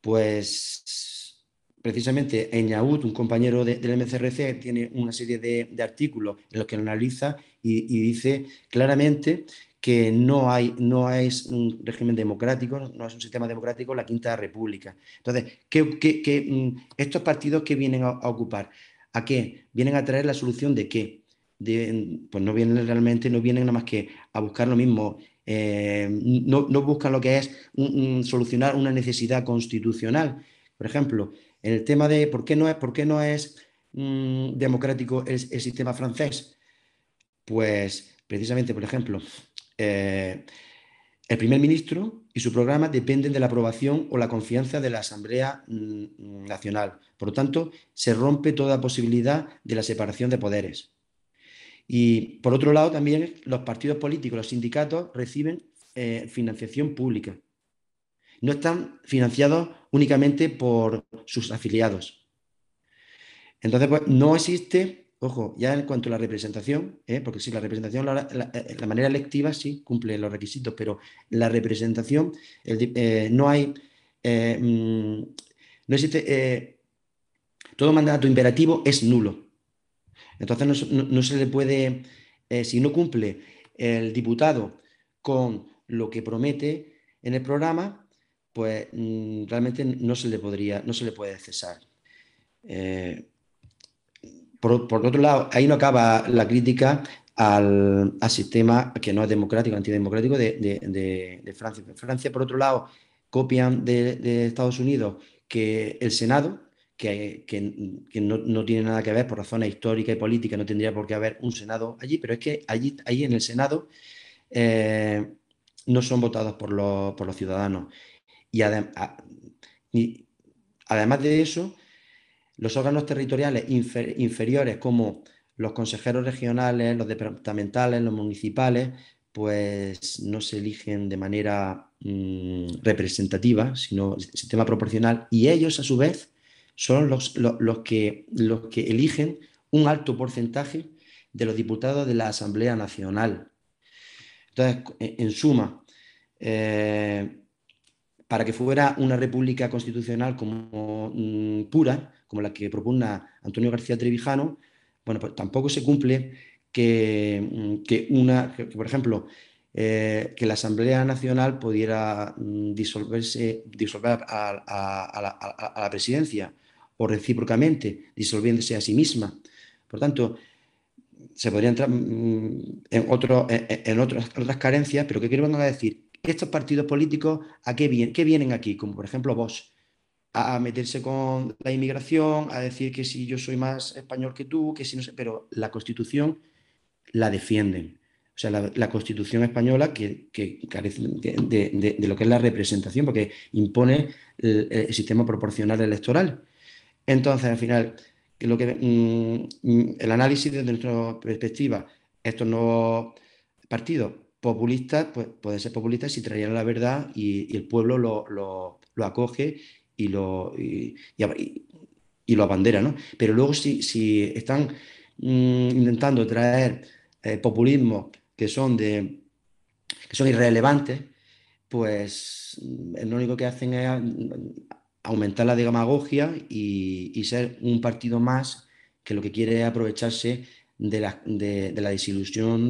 pues precisamente Eñaut, un compañero de, del M C R C, tiene una serie de, de artículos en los que lo analiza y, y dice claramente que no, hay, no es un régimen democrático, no es un sistema democrático la Quinta República. Entonces, ¿qué, qué, qué, estos partidos qué vienen a, a ocupar? ¿A qué? ¿Vienen a traer la solución de qué? De, pues no vienen realmente, no vienen nada más que a buscar lo mismo. Eh, no, no buscan lo que es un, un, solucionar una necesidad constitucional. Por ejemplo, en el tema de por qué no es, por qué no es mmm, democrático el, el, sistema francés, pues precisamente, por ejemplo, eh, el primer ministro y su programa dependen de la aprobación o la confianza de la Asamblea mmm, Nacional. Por lo tanto, se rompe toda posibilidad de la separación de poderes. Y por otro lado, también los partidos políticos, los sindicatos reciben eh, financiación pública. No están financiados únicamente por sus afiliados. Entonces, pues no existe, ojo, ya en cuanto a la representación, ¿eh? Porque sí, la representación, la, la, la, manera electiva sí cumple los requisitos, pero la representación, el, eh, no hay, eh, no existe, eh, todo mandato imperativo es nulo. Entonces no, no, no se le puede, eh, si no cumple el diputado con lo que promete en el programa, pues mmm, realmente no se le podría, no se le puede cesar. Eh, por, por, otro lado, ahí no acaba la crítica al, al sistema que no es democrático, antidemocrático de, de, de, de Francia. Francia, por otro lado, copian de, de Estados Unidos que el Senado, que, que, que no, no tiene nada que ver por razones históricas y políticas, no tendría por qué haber un Senado allí, pero es que allí, allí en el Senado eh, no son votados por los, por los ciudadanos. Y, adem a, y además de eso, los órganos territoriales infer inferiores como los consejeros regionales, los departamentales, los municipales, pues no se eligen de manera mmm, representativa, sino sistema proporcional, y ellos a su vez son los, los, los, que, los que eligen un alto porcentaje de los diputados de la Asamblea Nacional. Entonces, en, en suma, eh, para que fuera una república constitucional como mmm, pura, como la que propugna Antonio García Trevijano, bueno, pues tampoco se cumple que, que una, que, que por ejemplo, eh, que la Asamblea Nacional pudiera mmm, disolverse, disolver a, a, a, la, a, la presidencia o recíprocamente, disolviéndose a sí misma. Por tanto, se podría entrar mmm, en, otro, en, en otras, otras carencias, pero ¿qué quiero decir? Estos partidos políticos, ¿a qué vienen? ¿Qué vienen aquí? Como por ejemplo Vox, a, a meterse con la inmigración, a decir que si yo soy más español que tú, que si no sé, pero la Constitución la defienden. O sea, la, la Constitución española que, que carece de, de, de, lo que es la representación, porque impone el, el sistema proporcional electoral. Entonces, al final, lo que, mmm, el análisis desde nuestra perspectiva, estos nuevos partidos populistas, pues pueden ser populistas si traían la verdad y, y el pueblo lo, lo, lo acoge y lo, y, y, y lo abandera, ¿no? Pero luego si, si están mmm, intentando traer eh, populismos que son, de, que son irrelevantes, pues lo único que hacen es aumentar la demagogia y, y ser un partido más que lo que quiere es aprovecharse de la, de, de la desilusión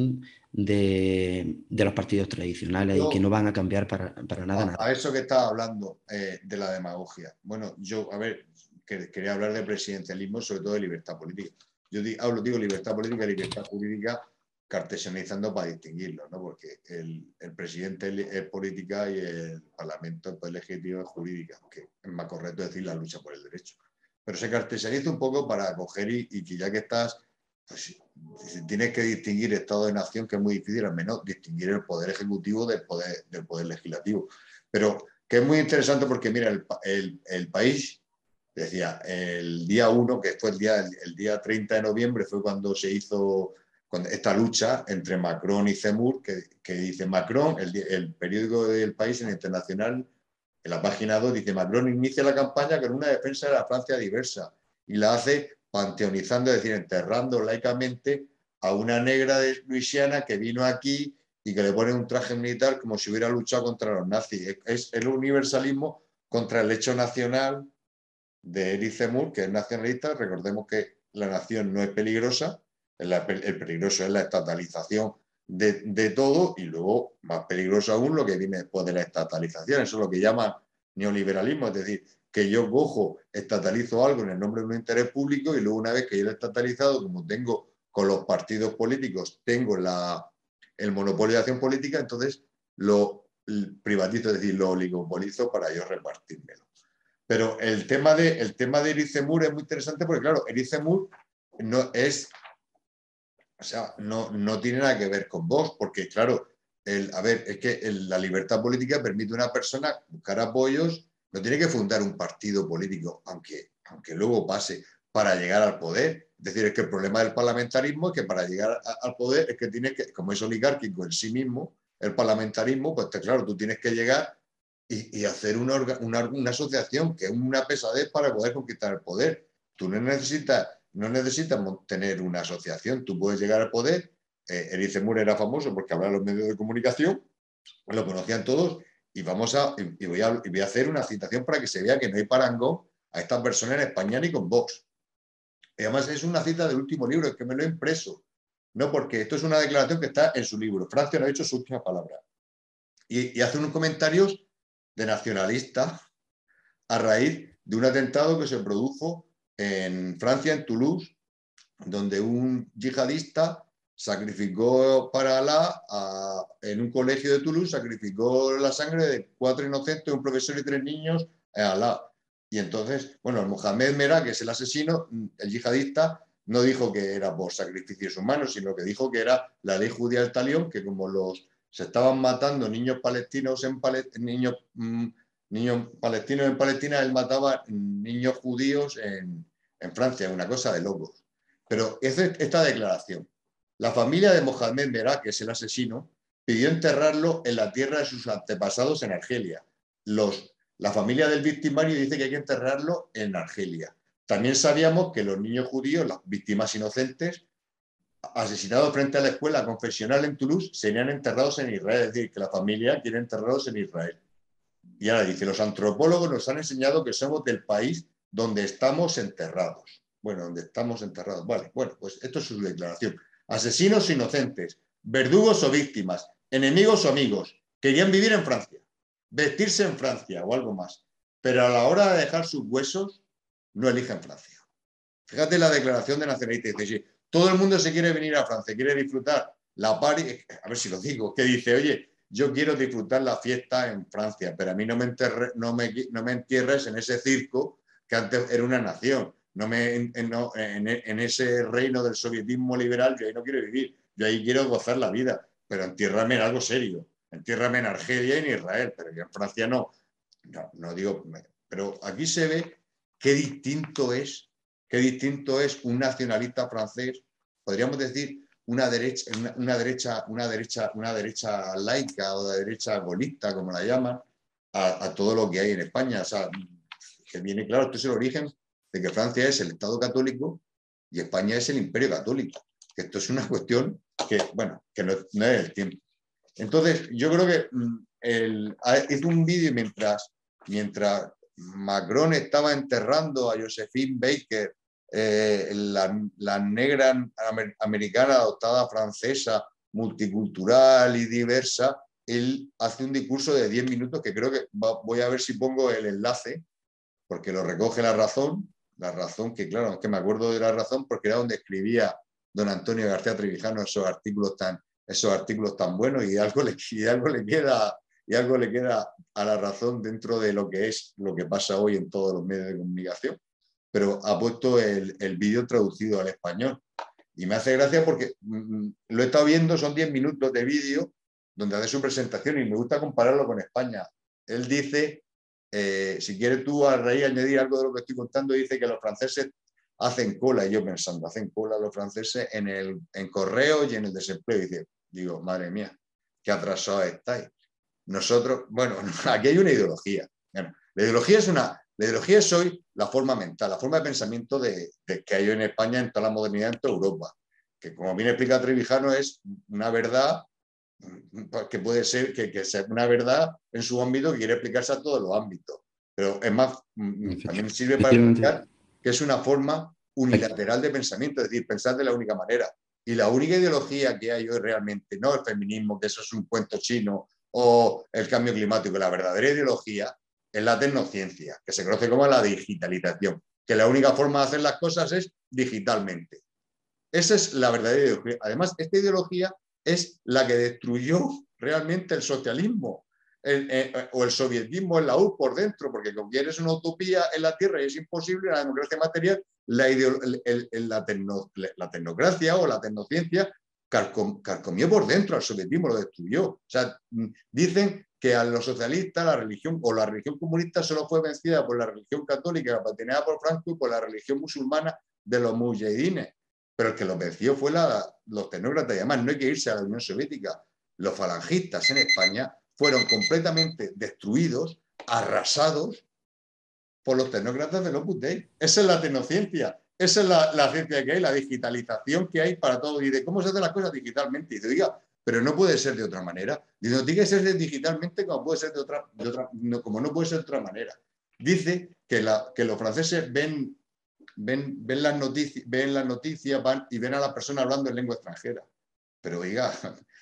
de, de los partidos tradicionales Yo, y que no van a cambiar para, para nada, a, nada. a eso que estaba hablando eh, de la demagogia. Bueno, yo, a ver, que, quería hablar de presidencialismo, sobre todo de libertad política. Yo di, hablo, digo libertad política y libertad jurídica cartesianizando para distinguirlo, ¿no? Porque el, el presidente es política y el parlamento, el poder legislativo, es jurídica, aunque es más correcto decir la lucha por el derecho. Pero se cartesianiza un poco para coger y, y que ya que estás, pues tienes que distinguir Estado de Nación, que es muy difícil, al menos distinguir el poder ejecutivo del poder, del poder legislativo. Pero que es muy interesante porque, mira, el, el, el país, decía, el día uno, que fue el día, el, el día treinta de noviembre, fue cuando se hizo esta lucha entre Macron y Zemmour, que, que dice Macron, el, el periódico del país en internacional, en la página dos, dice Macron inicia la campaña con una defensa de la Francia diversa y la hace panteonizando, es decir, enterrando laicamente a una negra de Luisiana que vino aquí y que le pone un traje militar como si hubiera luchado contra los nazis. Es el universalismo contra el hecho nacional de Eric Zemmour, que es nacionalista. Recordemos que la nación no es peligrosa, el peligroso es la estatalización de, de todo, y luego, más peligroso aún, lo que viene después de la estatalización. Eso es lo que llaman neoliberalismo, es decir, que yo cojo, estatalizo algo en el nombre de un interés público y luego, una vez que yo lo he estatalizado, como tengo con los partidos políticos, tengo la, el monopolio de acción política, entonces lo privatizo, es decir, lo oligopolizo para yo repartírmelo. Pero el tema de, el tema de Eric Zemmour es muy interesante porque, claro, Eric Zemmour no es, o sea, no, no tiene nada que ver con Vox, porque, claro, el, a ver, es que el, la libertad política permite a una persona buscar apoyos, no tiene que fundar un partido político, aunque, aunque luego pase, para llegar al poder. Es decir, es que el problema del parlamentarismo es que para llegar a, al poder es que tienes que, como es oligárquico en sí mismo, el parlamentarismo, pues claro, tú tienes que llegar y, y hacer una, una, una asociación que es una pesadez para poder conquistar el poder. Tú no necesitas, no necesitas tener una asociación, tú puedes llegar al poder. Eh, Eric Zemmour era famoso porque hablaba en los medios de comunicación, lo conocían todos, y vamos a, y voy a, y voy a hacer una citación para que se vea que no hay parangón a esta persona en España ni con Vox. Y además es una cita del último libro, es que me lo he impreso. No, porque esto es una declaración que está en su libro. Francia no ha dicho su última palabra. Y, y hace unos comentarios de nacionalista a raíz de un atentado que se produjo en Francia, en Toulouse, donde un yihadista sacrificó para Alá a, en un colegio de Toulouse, sacrificó la sangre de cuatro inocentes, un profesor y tres niños a Alá. Y entonces, bueno, Mohamed Merah, que es el asesino, el yihadista, no dijo que era por sacrificios humanos, sino que dijo que era la ley judía del talión, que como los se estaban matando niños palestinos en Palestina, niños, mmm, niños palestinos en Palestina, él mataba niños judíos en, en Francia, una cosa de locos. Pero esta declaración, la familia de Mohamed Merah, que es el asesino, pidió enterrarlo en la tierra de sus antepasados en Argelia. Los, la familia del victimario dice que hay que enterrarlo en Argelia. También sabíamos que los niños judíos, las víctimas inocentes, asesinados frente a la escuela confesional en Toulouse, serían enterrados en Israel. Es decir, que la familia quiere enterrarlos en Israel. Y ahora dice, los antropólogos nos han enseñado que somos del país donde estamos enterrados. Bueno, donde estamos enterrados. Vale, bueno, pues esto es su declaración. Asesinos inocentes, verdugos o víctimas, enemigos o amigos, querían vivir en Francia, vestirse en Francia o algo más. Pero a la hora de dejar sus huesos, no eligen Francia. Fíjate la declaración de nacionalista. Dice, sí, todo el mundo se quiere venir a Francia, quiere disfrutar la party, a ver si lo digo, que dice, oye, yo quiero disfrutar la fiesta en Francia, pero a mí no me, enterre, no me, no me entierres en ese circo que antes era una nación. No me, en, no, en, en ese reino del sovietismo liberal, yo ahí no quiero vivir. Yo ahí quiero gozar la vida, pero entiérrame en algo serio. Entiérrame en Argelia y en Israel, pero yo en Francia no. No, no digo, pero aquí se ve qué distinto es, qué distinto es un nacionalista francés, podríamos decir, una derecha, una, una, derecha, una, derecha, una derecha laica o de derecha golista, como la llaman, a, a todo lo que hay en España. O sea, que viene claro, esto es el origen de que Francia es el Estado católico y España es el Imperio católico. Que esto es una cuestión que, bueno, que no, no es el tiempo. Entonces, yo creo que el, hizo un vídeo mientras, mientras Macron estaba enterrando a Josephine Baker, eh, la, la negra americana adoptada francesa, multicultural y diversa, él hace un discurso de diez minutos que creo que va, voy a ver si pongo el enlace, porque lo recoge La Razón, La Razón, que claro, es que me acuerdo de La Razón porque era donde escribía don Antonio García Trevijano esos artículos tan, esos artículos tan buenos, y algo le, y algo le queda, y algo le queda a La Razón dentro de lo que es lo que pasa hoy en todos los medios de comunicación. Pero ha puesto el, el vídeo traducido al español. Y me hace gracia porque mm, lo he estado viendo, son diez minutos de vídeo donde hace su presentación y me gusta compararlo con España. Él dice, eh, si quieres tú a raíz añadir algo de lo que estoy contando, dice que los franceses hacen cola, y yo pensando, hacen cola los franceses en, el, en correos y en el desempleo. Y dice, digo, madre mía, qué atrasados estáis. Nosotros, bueno, aquí hay una ideología. Bueno, la ideología es una... La ideología es hoy la forma mental, la forma de pensamiento de, de que hay en España, en toda la modernidad, en toda Europa. Que, como bien explica Trevijano, es una verdad que puede ser que, que sea una verdad en su ámbito que quiere explicarse a todos los ámbitos. Pero es más, también sirve para explicar que es una forma unilateral de pensamiento, es decir, pensar de la única manera. Y la única ideología que hay hoy realmente, no el feminismo, que eso es un cuento chino, o el cambio climático, la verdadera ideología es la tecnociencia, que se conoce como la digitalización, que la única forma de hacer las cosas es digitalmente. Esa es la verdadera ideología. Además, esta ideología es la que destruyó realmente el socialismo el, eh, o el sovietismo en la U por dentro, porque como quieres una utopía en la Tierra y es imposible, la democracia material, la, el, el, el, la, tecno, la tecnocracia o la tecnociencia carcom, carcomió por dentro al sovietismo, lo destruyó. O sea, dicen que a los socialistas la religión o la religión comunista solo fue vencida por la religión católica patinada por Franco y por la religión musulmana de los mujahidines, pero el que los venció fue la, los tecnócratas. Y además no hay que irse a la Unión Soviética. Los falangistas en España fueron completamente destruidos, arrasados por los tecnócratas del Opus Dei. Esa es la tecnociencia, esa es la, la ciencia que hay, la digitalización que hay para todo. Y de cómo se hacen las cosas digitalmente. Y te diga, pero no puede ser de otra manera. Dice, no tiene que ser digitalmente como puede ser de otra, de otra no, como no puede ser de otra manera. Dice que, la, que los franceses ven, ven, ven las noticias, ven las noticias van y ven a las personas hablando en lengua extranjera. Pero oiga,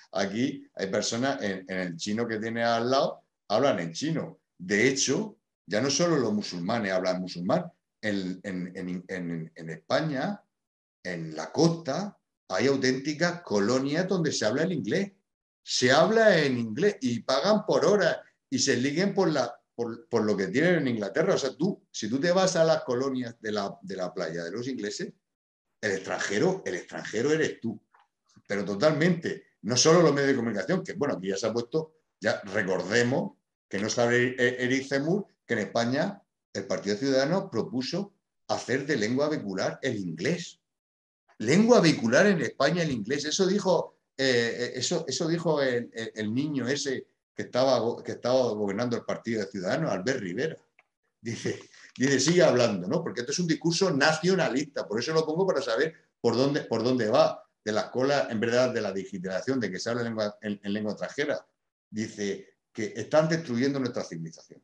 aquí hay personas en, en el chino que tiene al lado, hablan en chino. De hecho, ya no solo los musulmanes hablan musulmán, en, en, en, en, en España, en la costa, hay auténticas colonias donde se habla el inglés. Se habla en inglés y pagan por hora y se liguen por, la, por, por lo que tienen en Inglaterra. O sea, tú, si tú te vas a las colonias de la, de la playa de los ingleses, el extranjero, el extranjero eres tú. Pero totalmente. No solo los medios de comunicación, que bueno, aquí ya se ha puesto, ya recordemos que no sabe Eric Zemmour que en España el Partido Ciudadano propuso hacer de lengua vehicular el inglés. Lengua vehicular en España el inglés. Eso dijo, eh, eso, eso dijo el, el, el niño ese que estaba, que estaba gobernando el Partido de Ciudadanos, Albert Rivera. Dice, dice, sigue hablando, ¿no? Porque esto es un discurso nacionalista. Por eso lo pongo para saber por dónde, por dónde va. De la escuela, en verdad, de la digitalización, de que se habla en lengua, en, en lengua extranjera. Dice que están destruyendo nuestra civilización.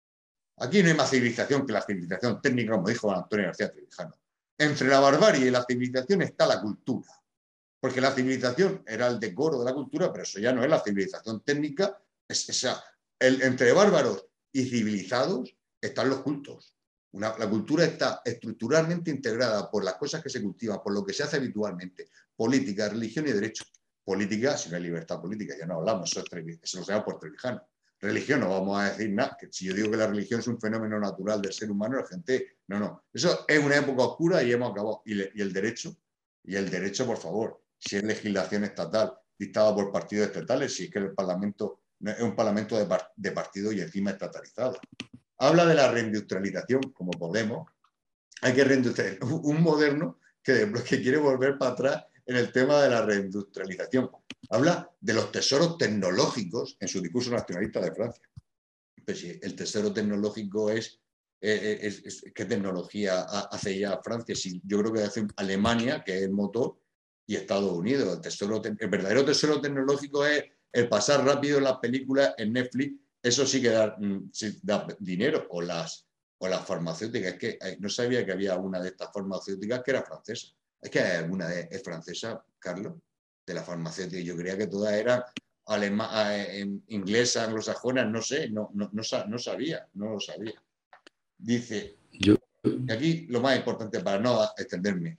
Aquí no hay más civilización que la civilización técnica, como dijo Antonio García Trevijano. Entre la barbarie y la civilización está la cultura. Porque la civilización era el decoro de la cultura, pero eso ya no es la civilización técnica. Es, es, el, entre bárbaros y civilizados están los cultos. Una, la cultura está estructuralmente integrada por las cosas que se cultivan, por lo que se hace habitualmente. Política, religión y derecho. Política, si no hay libertad política, ya no hablamos, eso, es, eso lo sabemos por Trevijano. Religión, no vamos a decir nada, que si yo digo que la religión es un fenómeno natural del ser humano, la gente, no, no, eso es una época oscura y hemos acabado. Y, le, y el derecho, y el derecho, por favor, si es legislación estatal dictada por partidos estatales, si es que el Parlamento es un Parlamento de, par, de partido y encima estatalizado. Habla de la reindustrialización, como Podemos. Hay que reindustrializar. Un moderno que, que quiere volver para atrás en el tema de la reindustrialización. Habla de los tesoros tecnológicos en su discurso nacionalista de Francia. Pues si el tesoro tecnológico es, eh, es, es ¿qué tecnología hace ya Francia? Si yo creo que hace Alemania, que es el motor, y Estados Unidos. El, tesoro, el verdadero tesoro tecnológico es el pasar rápido las películas en Netflix. Eso sí que da, sí da dinero. O las, o las farmacéuticas. Es que no sabía que había una de estas farmacéuticas que era francesa. Es que hay alguna de, es francesa, Carlos. de la farmacéutica. Yo creía que todas eran inglesas, anglosajonas, no sé, no, no, no, no sabía, no lo sabía. Dice, Yo... y aquí lo más importante para no extenderme,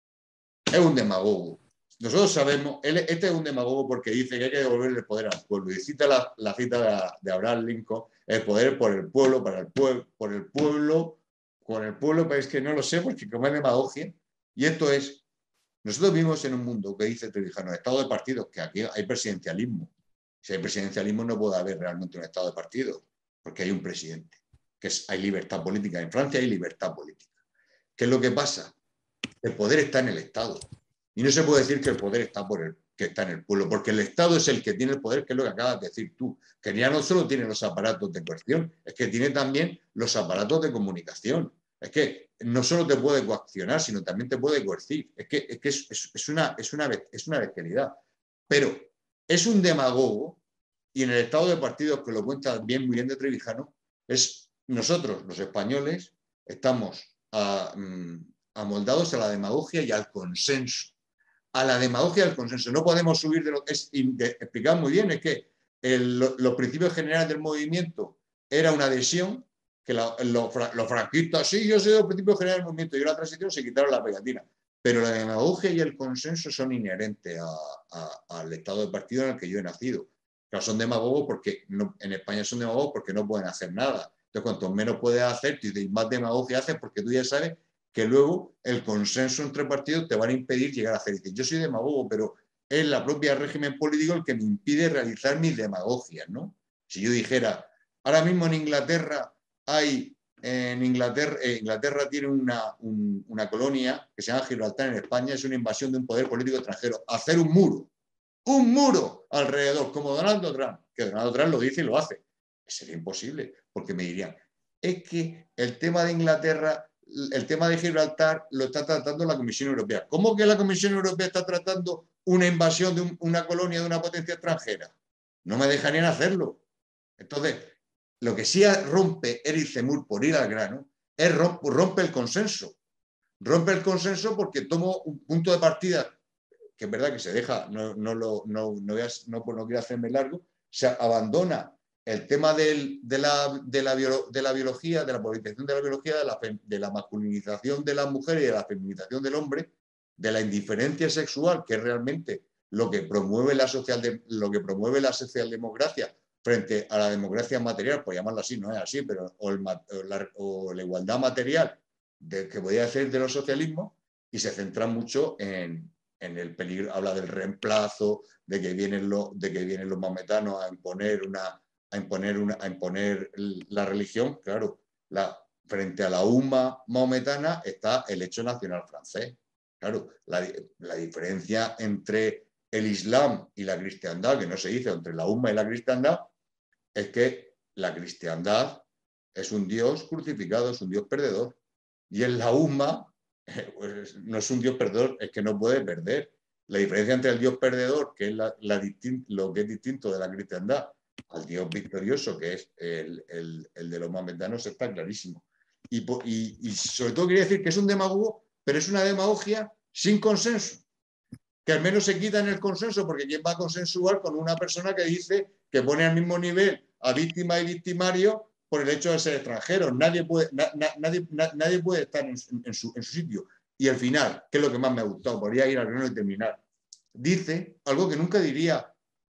es un demagogo. Nosotros sabemos, él, este es un demagogo porque dice que hay que devolver el poder al pueblo. Y cita la, la cita de, de Abraham Lincoln, el poder por el pueblo, para el pueblo, por el pueblo, con el pueblo, pero es que no lo sé porque como es demagogia. Y esto es, nosotros vivimos en un mundo que dice Trevijano, estado de partidos, que aquí hay presidencialismo. Si hay presidencialismo no puede haber realmente un estado de partido, porque hay un presidente, que es, hay libertad política. En Francia hay libertad política. ¿Qué es lo que pasa? El poder está en el Estado. Y no se puede decir que el poder está, por el, que está en el pueblo, porque el Estado es el que tiene el poder, que es lo que acabas de decir tú, que ya no solo tiene los aparatos de coerción, es que tiene también los aparatos de comunicación. Es que no solo te puede coaccionar, sino también te puede coercir. Es que es, que es, es, es, una, es, una, es una bestialidad. Pero es un demagogo, y en el estado de partidos, que lo cuenta bien, muy bien de Trevijano, es nosotros, los españoles, estamos a, amoldados a la demagogia y al consenso. A la demagogia y al consenso. No podemos subir de lo que es explicado muy bien, es que el, lo, los principios generales del movimiento era una adhesión, que la, lo, los franquistas, sí, yo soy de los principios generales del movimiento, y la transición se quitaron la pegatina. Pero la demagogia y el consenso son inherentes a, a, al estado de partido en el que yo he nacido. Claro, son demagogos porque no, en España son demagogos porque no pueden hacer nada. Entonces, cuanto menos puedes hacer, y más demagogia haces, porque tú ya sabes que luego el consenso entre partidos te van a impedir llegar a hacer. Dices, yo soy demagogo, pero es la propia régimen político el que me impide realizar mis demagogias, ¿no? Si yo dijera, ahora mismo en Inglaterra hay, en Inglaterra, eh, Inglaterra tiene una, un, una colonia que se llama Gibraltar en España, es una invasión de un poder político extranjero, hacer un muro, un muro alrededor, como Donald Trump, que Donald Trump lo dice y lo hace. Sería imposible, porque me dirían, es que el tema de Inglaterra, el tema de Gibraltar lo está tratando la Comisión Europea. ¿Cómo que la Comisión Europea está tratando una invasión de un, una colonia de una potencia extranjera? No me dejarían hacerlo. Entonces, lo que sí rompe Eric Zemmour, por ir al grano, es rompe, rompe el consenso. Rompe el consenso porque tomo un punto de partida, que es verdad que se deja, no, no, lo, no, no, voy a, no, no quiero hacerme largo, se abandona el tema del, de, la, de, la biolo, de la biología, de la politización de la biología, de la, de la masculinización de las mujeres y de la feminización del hombre, de la indiferencia sexual, que es realmente lo que promueve la, social de, lo que promueve la socialdemocracia frente a la democracia material, por llamarlo así, no es así, pero o, el, o, la, o la igualdad material de, que podría ser de los socialismos, y se centra mucho en, en el peligro, habla del reemplazo, de que vienen los, de que vienen los maometanos a imponer una a imponer, una, a imponer la religión. Claro, la, frente a la umma maometana está el hecho nacional francés. Claro, la, la diferencia entre el Islam y la cristiandad, que no se dice entre la umma y la cristiandad, es que la cristiandad es un Dios crucificado, es un Dios perdedor. Y en la umma pues, no es un Dios perdedor, es que no puede perder. La diferencia entre el Dios perdedor, que es la, la lo que es distinto de la cristiandad, al Dios victorioso, que es el, el, el de los maometanos, está clarísimo. Y, y, y sobre todo quería decir que es un demagogo, pero es una demagogia sin consenso, que al menos se quita en el consenso, porque ¿quién va a consensuar con una persona que dice que pone al mismo nivel a víctima y victimario por el hecho de ser extranjeros? Nadie puede, na, na, nadie, na, nadie puede estar en, en, su, en su sitio. Y al final, que es lo que más me ha gustado, podría ir al grano y terminar, dice algo que nunca diría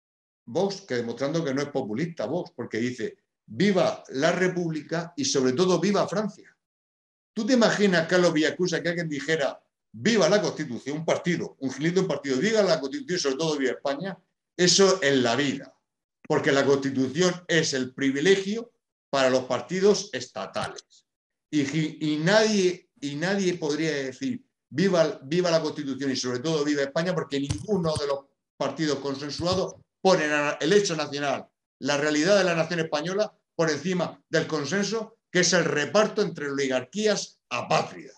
Vox, que demostrando que no es populista Vox, porque dice, viva la República y sobre todo viva Francia. ¿Tú te imaginas, Carlos Villacusa, que alguien dijera, viva la Constitución, un partido, un gilito un partido, viva la Constitución y sobre todo viva España? Eso en la vida, porque la Constitución es el privilegio para los partidos estatales. Y, y, nadie, y nadie podría decir, viva, viva la Constitución y sobre todo viva España, porque ninguno de los partidos consensuados ponen el hecho nacional, la realidad de la nación española, por encima del consenso, que es el reparto entre oligarquías apátridas.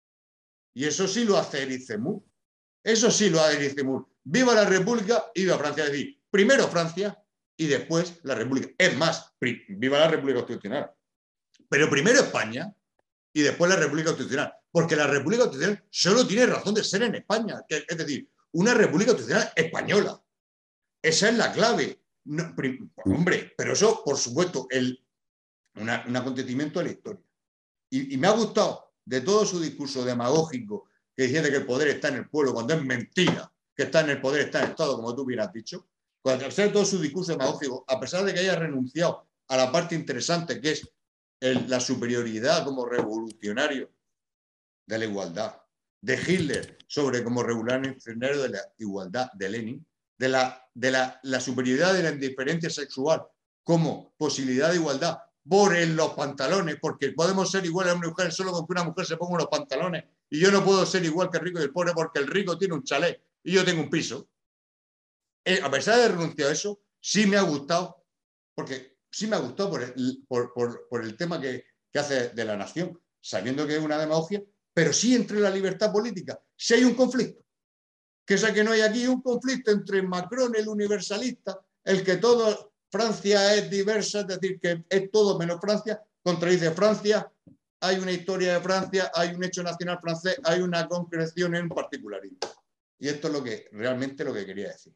Y eso sí lo hace Eric Zemmour. Eso sí lo hace Eric Zemmour. Viva la República y viva Francia. Es decir, primero Francia y después la República. Es más, viva la República Constitucional. Pero primero España y después la República Constitucional. Porque la República Constitucional solo tiene razón de ser en España. Es decir, una república constitucional española. Esa es la clave. No, hombre, pero eso, por supuesto, el, una, un acontecimiento de la historia. Y, y me ha gustado de todo su discurso demagógico que dice que el poder está en el pueblo, cuando es mentira, que está en el poder, está en el Estado, como tú hubieras dicho. Cuando, a pesar de todo su discurso demagógico, a pesar de que haya renunciado a la parte interesante que es el, la superioridad como revolucionario de la igualdad, de Hitler sobre como revolucionario de la igualdad de Lenin, de la, de la, la superioridad de la indiferencia sexual como posibilidad de igualdad por en los pantalones, porque podemos ser iguales a una mujer solo con que una mujer se ponga unos pantalones, y yo no puedo ser igual que el rico y el pobre porque el rico tiene un chalet y yo tengo un piso. Eh, a pesar de renunciar a eso, sí me ha gustado, porque sí me ha gustado por el, por, por, por el tema que, que hace de la nación, sabiendo que es una demagogia, pero sí entre la libertad política. Si hay un conflicto, que es que no hay aquí un conflicto entre Macron, el universalista, el que todo Francia es diversa, es decir, que es todo menos Francia, contradice Francia, hay una historia de Francia, hay un hecho nacional francés, hay una concreción en particularismo. Y esto es lo que realmente lo que quería decir.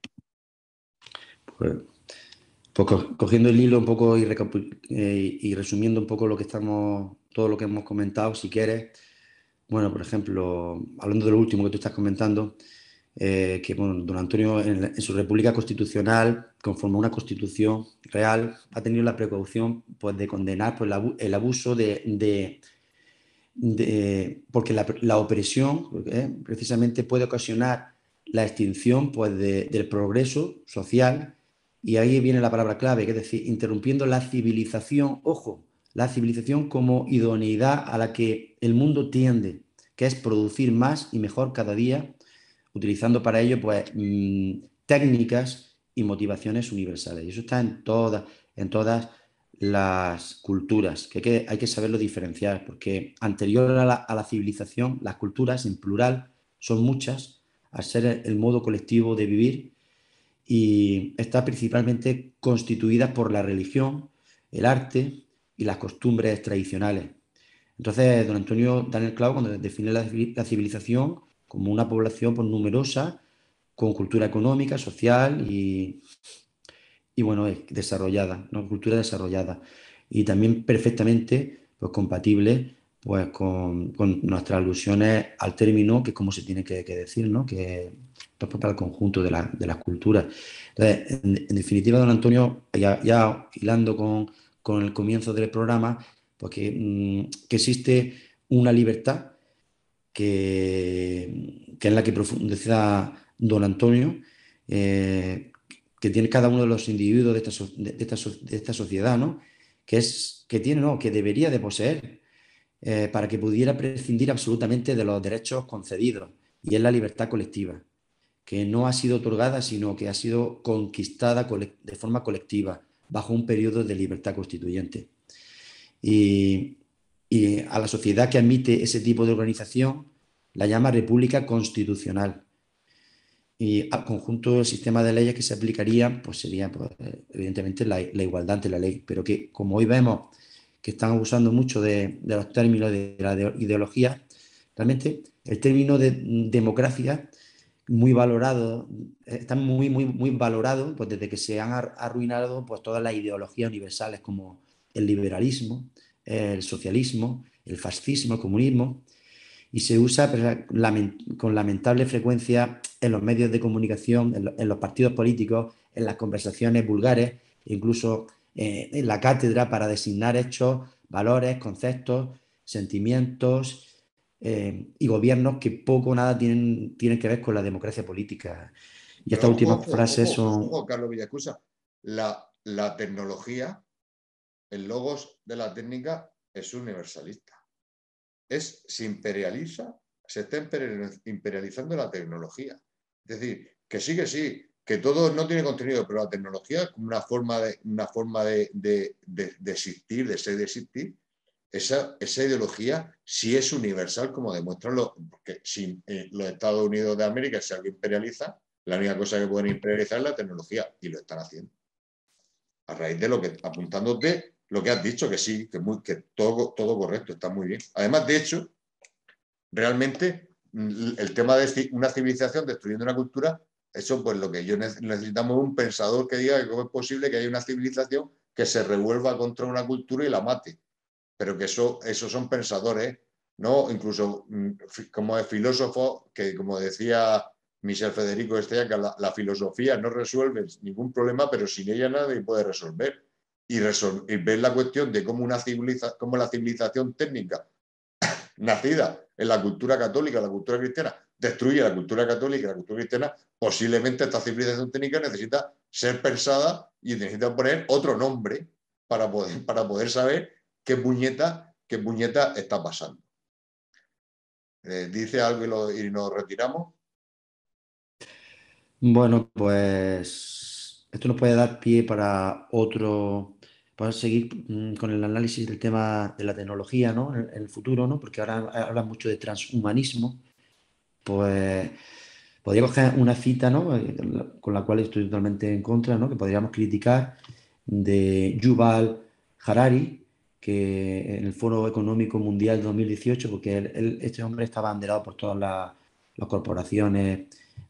Pues, pues cogiendo el hilo un poco y, eh, y resumiendo un poco lo que estamos, todo lo que hemos comentado, si quieres, bueno, por ejemplo, hablando de lo último que tú estás comentando, eh, que bueno, don Antonio en, en su República Constitucional, conforme a una constitución real, ha tenido la precaución pues, de condenar pues, el, el abuso de, de, de porque la, la opresión eh, precisamente puede ocasionar la extinción pues, de, del progreso social, y ahí viene la palabra clave, que es decir, interrumpiendo la civilización, ojo, la civilización como idoneidad a la que el mundo tiende, que es producir más y mejor cada día, utilizando para ello pues, mmm, técnicas y motivaciones universales. Y eso está en todas, en todas las culturas, que hay, que hay que saberlo diferenciar, porque anterior a la, a la civilización, las culturas en plural son muchas, al ser el modo colectivo de vivir, y está principalmente constituida por la religión, el arte y las costumbres tradicionales. Entonces, don Antonio da en el clavo cuando define la, la civilización como una población pues, numerosa, con cultura económica, social y, y bueno, desarrollada, ¿no? Cultura desarrollada. Y también perfectamente pues, compatible pues, con, con nuestras alusiones al término, que es como se tiene que, que decir, ¿no? Que pues, para el conjunto de, la, de las culturas. Entonces, en, en definitiva, don Antonio, ya, ya hilando con, con el comienzo del programa, pues que, mmm, que existe una libertad que, que es la que profundiza don Antonio, eh, que tiene cada uno de los individuos de esta, so, de, esta, de esta sociedad, ¿no? Que, es, que tiene, no, que debería de poseer eh, para que pudiera prescindir absolutamente de los derechos concedidos, y es la libertad colectiva, que no ha sido otorgada, sino que ha sido conquistada de forma colectiva, bajo un periodo de libertad constituyente. Y, y a la sociedad que admite ese tipo de organización la llama república constitucional. Y al conjunto del sistema de leyes que se aplicarían, pues sería, pues, evidentemente, la, la igualdad ante la ley. Pero que, como hoy vemos que están abusando mucho de, de los términos de la ideología, realmente el término de democracia, muy valorado, está muy, muy, muy valorado, pues desde que se han arruinado pues, todas las ideologías universales como el liberalismo, el socialismo, el fascismo, el comunismo, y se usa con lamentable frecuencia en los medios de comunicación, en los partidos políticos, en las conversaciones vulgares, incluso en la cátedra, para designar hechos, valores, conceptos, sentimientos eh, y gobiernos que poco o nada tienen, tienen que ver con la democracia política. Y Pero estas ojo, últimas ojo, frases ojo, son... ojo, Carlos Villacusa, la, la tecnología, el logos de la técnica es universalista. Es, se imperializa, se está imperializando la tecnología. Es decir, que sí, que sí, que todo no tiene contenido, pero la tecnología es como una forma de, una forma de, de, de, de existir, de ser, de existir. Esa, esa ideología sí es universal, como demuestran los, porque si eh, los Estados Unidos de América, si alguien imperializa, la única cosa que pueden imperializar es la tecnología, y lo están haciendo. A raíz de lo que, apuntándote lo que has dicho, que sí, que, muy, que todo, todo correcto, está muy bien. Además, de hecho, realmente el tema de una civilización destruyendo una cultura, eso pues lo que yo necesitamos es un pensador que diga que cómo es posible que haya una civilización que se revuelva contra una cultura y la mate. Pero que eso, esos son pensadores, ¿no? Incluso como es filósofo, que como decía Michel Federico Estella, que la, la filosofía no resuelve ningún problema, pero sin ella nadie puede resolver. Y, resol y ver la cuestión de cómo, una civiliza cómo la civilización técnica nacida en la cultura católica, la cultura cristiana, destruye la cultura católica y la cultura cristiana, posiblemente esta civilización técnica necesita ser pensada y necesita poner otro nombre para poder, para poder saber qué puñeta, qué puñeta está pasando. Eh, ¿Dice algo y, lo, y nos retiramos? Bueno, pues esto nos puede dar pie para otro, para seguir mm, con el análisis del tema de la tecnología, ¿no? En, en el futuro, ¿no? Porque ahora hablan mucho de transhumanismo. Pues podría coger una cita, ¿no? Eh, con la cual estoy totalmente en contra, ¿no? Que podríamos criticar de Yuval Harari, que en el Foro Económico Mundial de dos mil dieciocho, porque él, él, este hombre está banderado por todas las, las corporaciones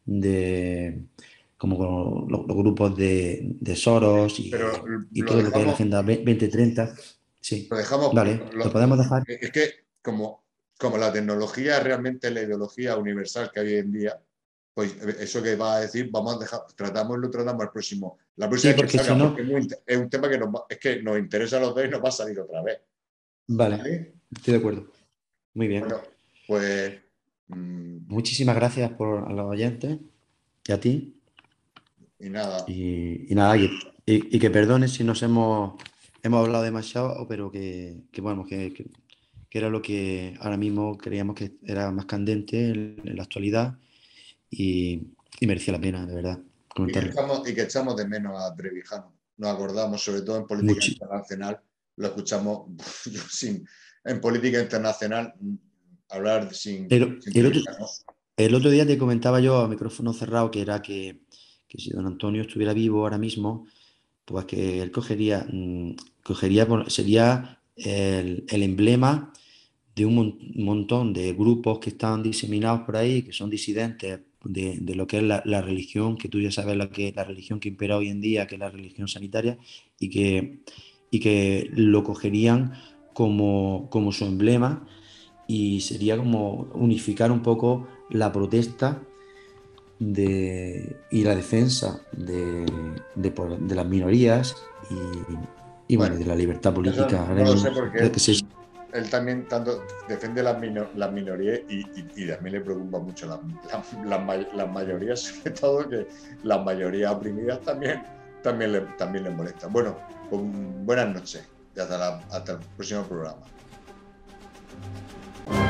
de como los, los grupos de, de Soros y, Pero y lo todo lo que es la dejamos, Agenda veinte treinta. Sí, lo dejamos, vale, lo, lo podemos dejar. es que como, como la tecnología es realmente la ideología universal que hay hoy en día, pues eso que va a decir, vamos a dejar, tratamos y lo tratamos al próximo, la próxima Sí, vez que porque si salga, no, porque es, muy, es un tema que nos, es que nos interesa a los dos y nos va a salir otra vez. vale, ¿Vale? estoy de acuerdo. Muy bien. Bueno, pues mmm, Muchísimas gracias por a los oyentes y a ti. y nada, Y, y nada, y, y- y que perdones si nos hemos, hemos hablado demasiado, pero que, que bueno, que, que- que era lo que ahora mismo creíamos que era más candente en, en la actualidad y, y merecía la pena, de verdad, y que, comentarlo. echamos, y que echamos de menos a Trevijano. Nos acordamos, sobre todo en política Muchi- internacional, lo escuchamos yo sin, en política internacional hablar sin, El, sin el otro, Trevijano. el otro día te comentaba yo a micrófono cerrado que era que, que si don Antonio estuviera vivo ahora mismo, pues que él cogería, mm, cogería por- sería el, el emblema de un mon- montón de grupos que están diseminados por ahí, que son disidentes de, de lo que es la, la religión, que tú ya sabes la, que, la religión que impera hoy en día, que es la religión sanitaria, y que, y que lo cogerían como, como su emblema y sería como unificar un poco la protesta de, y la defensa de, de, por- de las minorías y, y, bueno, Bueno, de la libertad eso política ahora no lo mismo. sé porque Creo él, que se- él también tanto defiende las, minor, las minorías y, y, y también le preocupa mucho las la, la, la mayorías, sobre todo que las mayorías oprimidas también, también, le, también le molestan. Bueno, pues, buenas noches y hasta, la, hasta el próximo programa.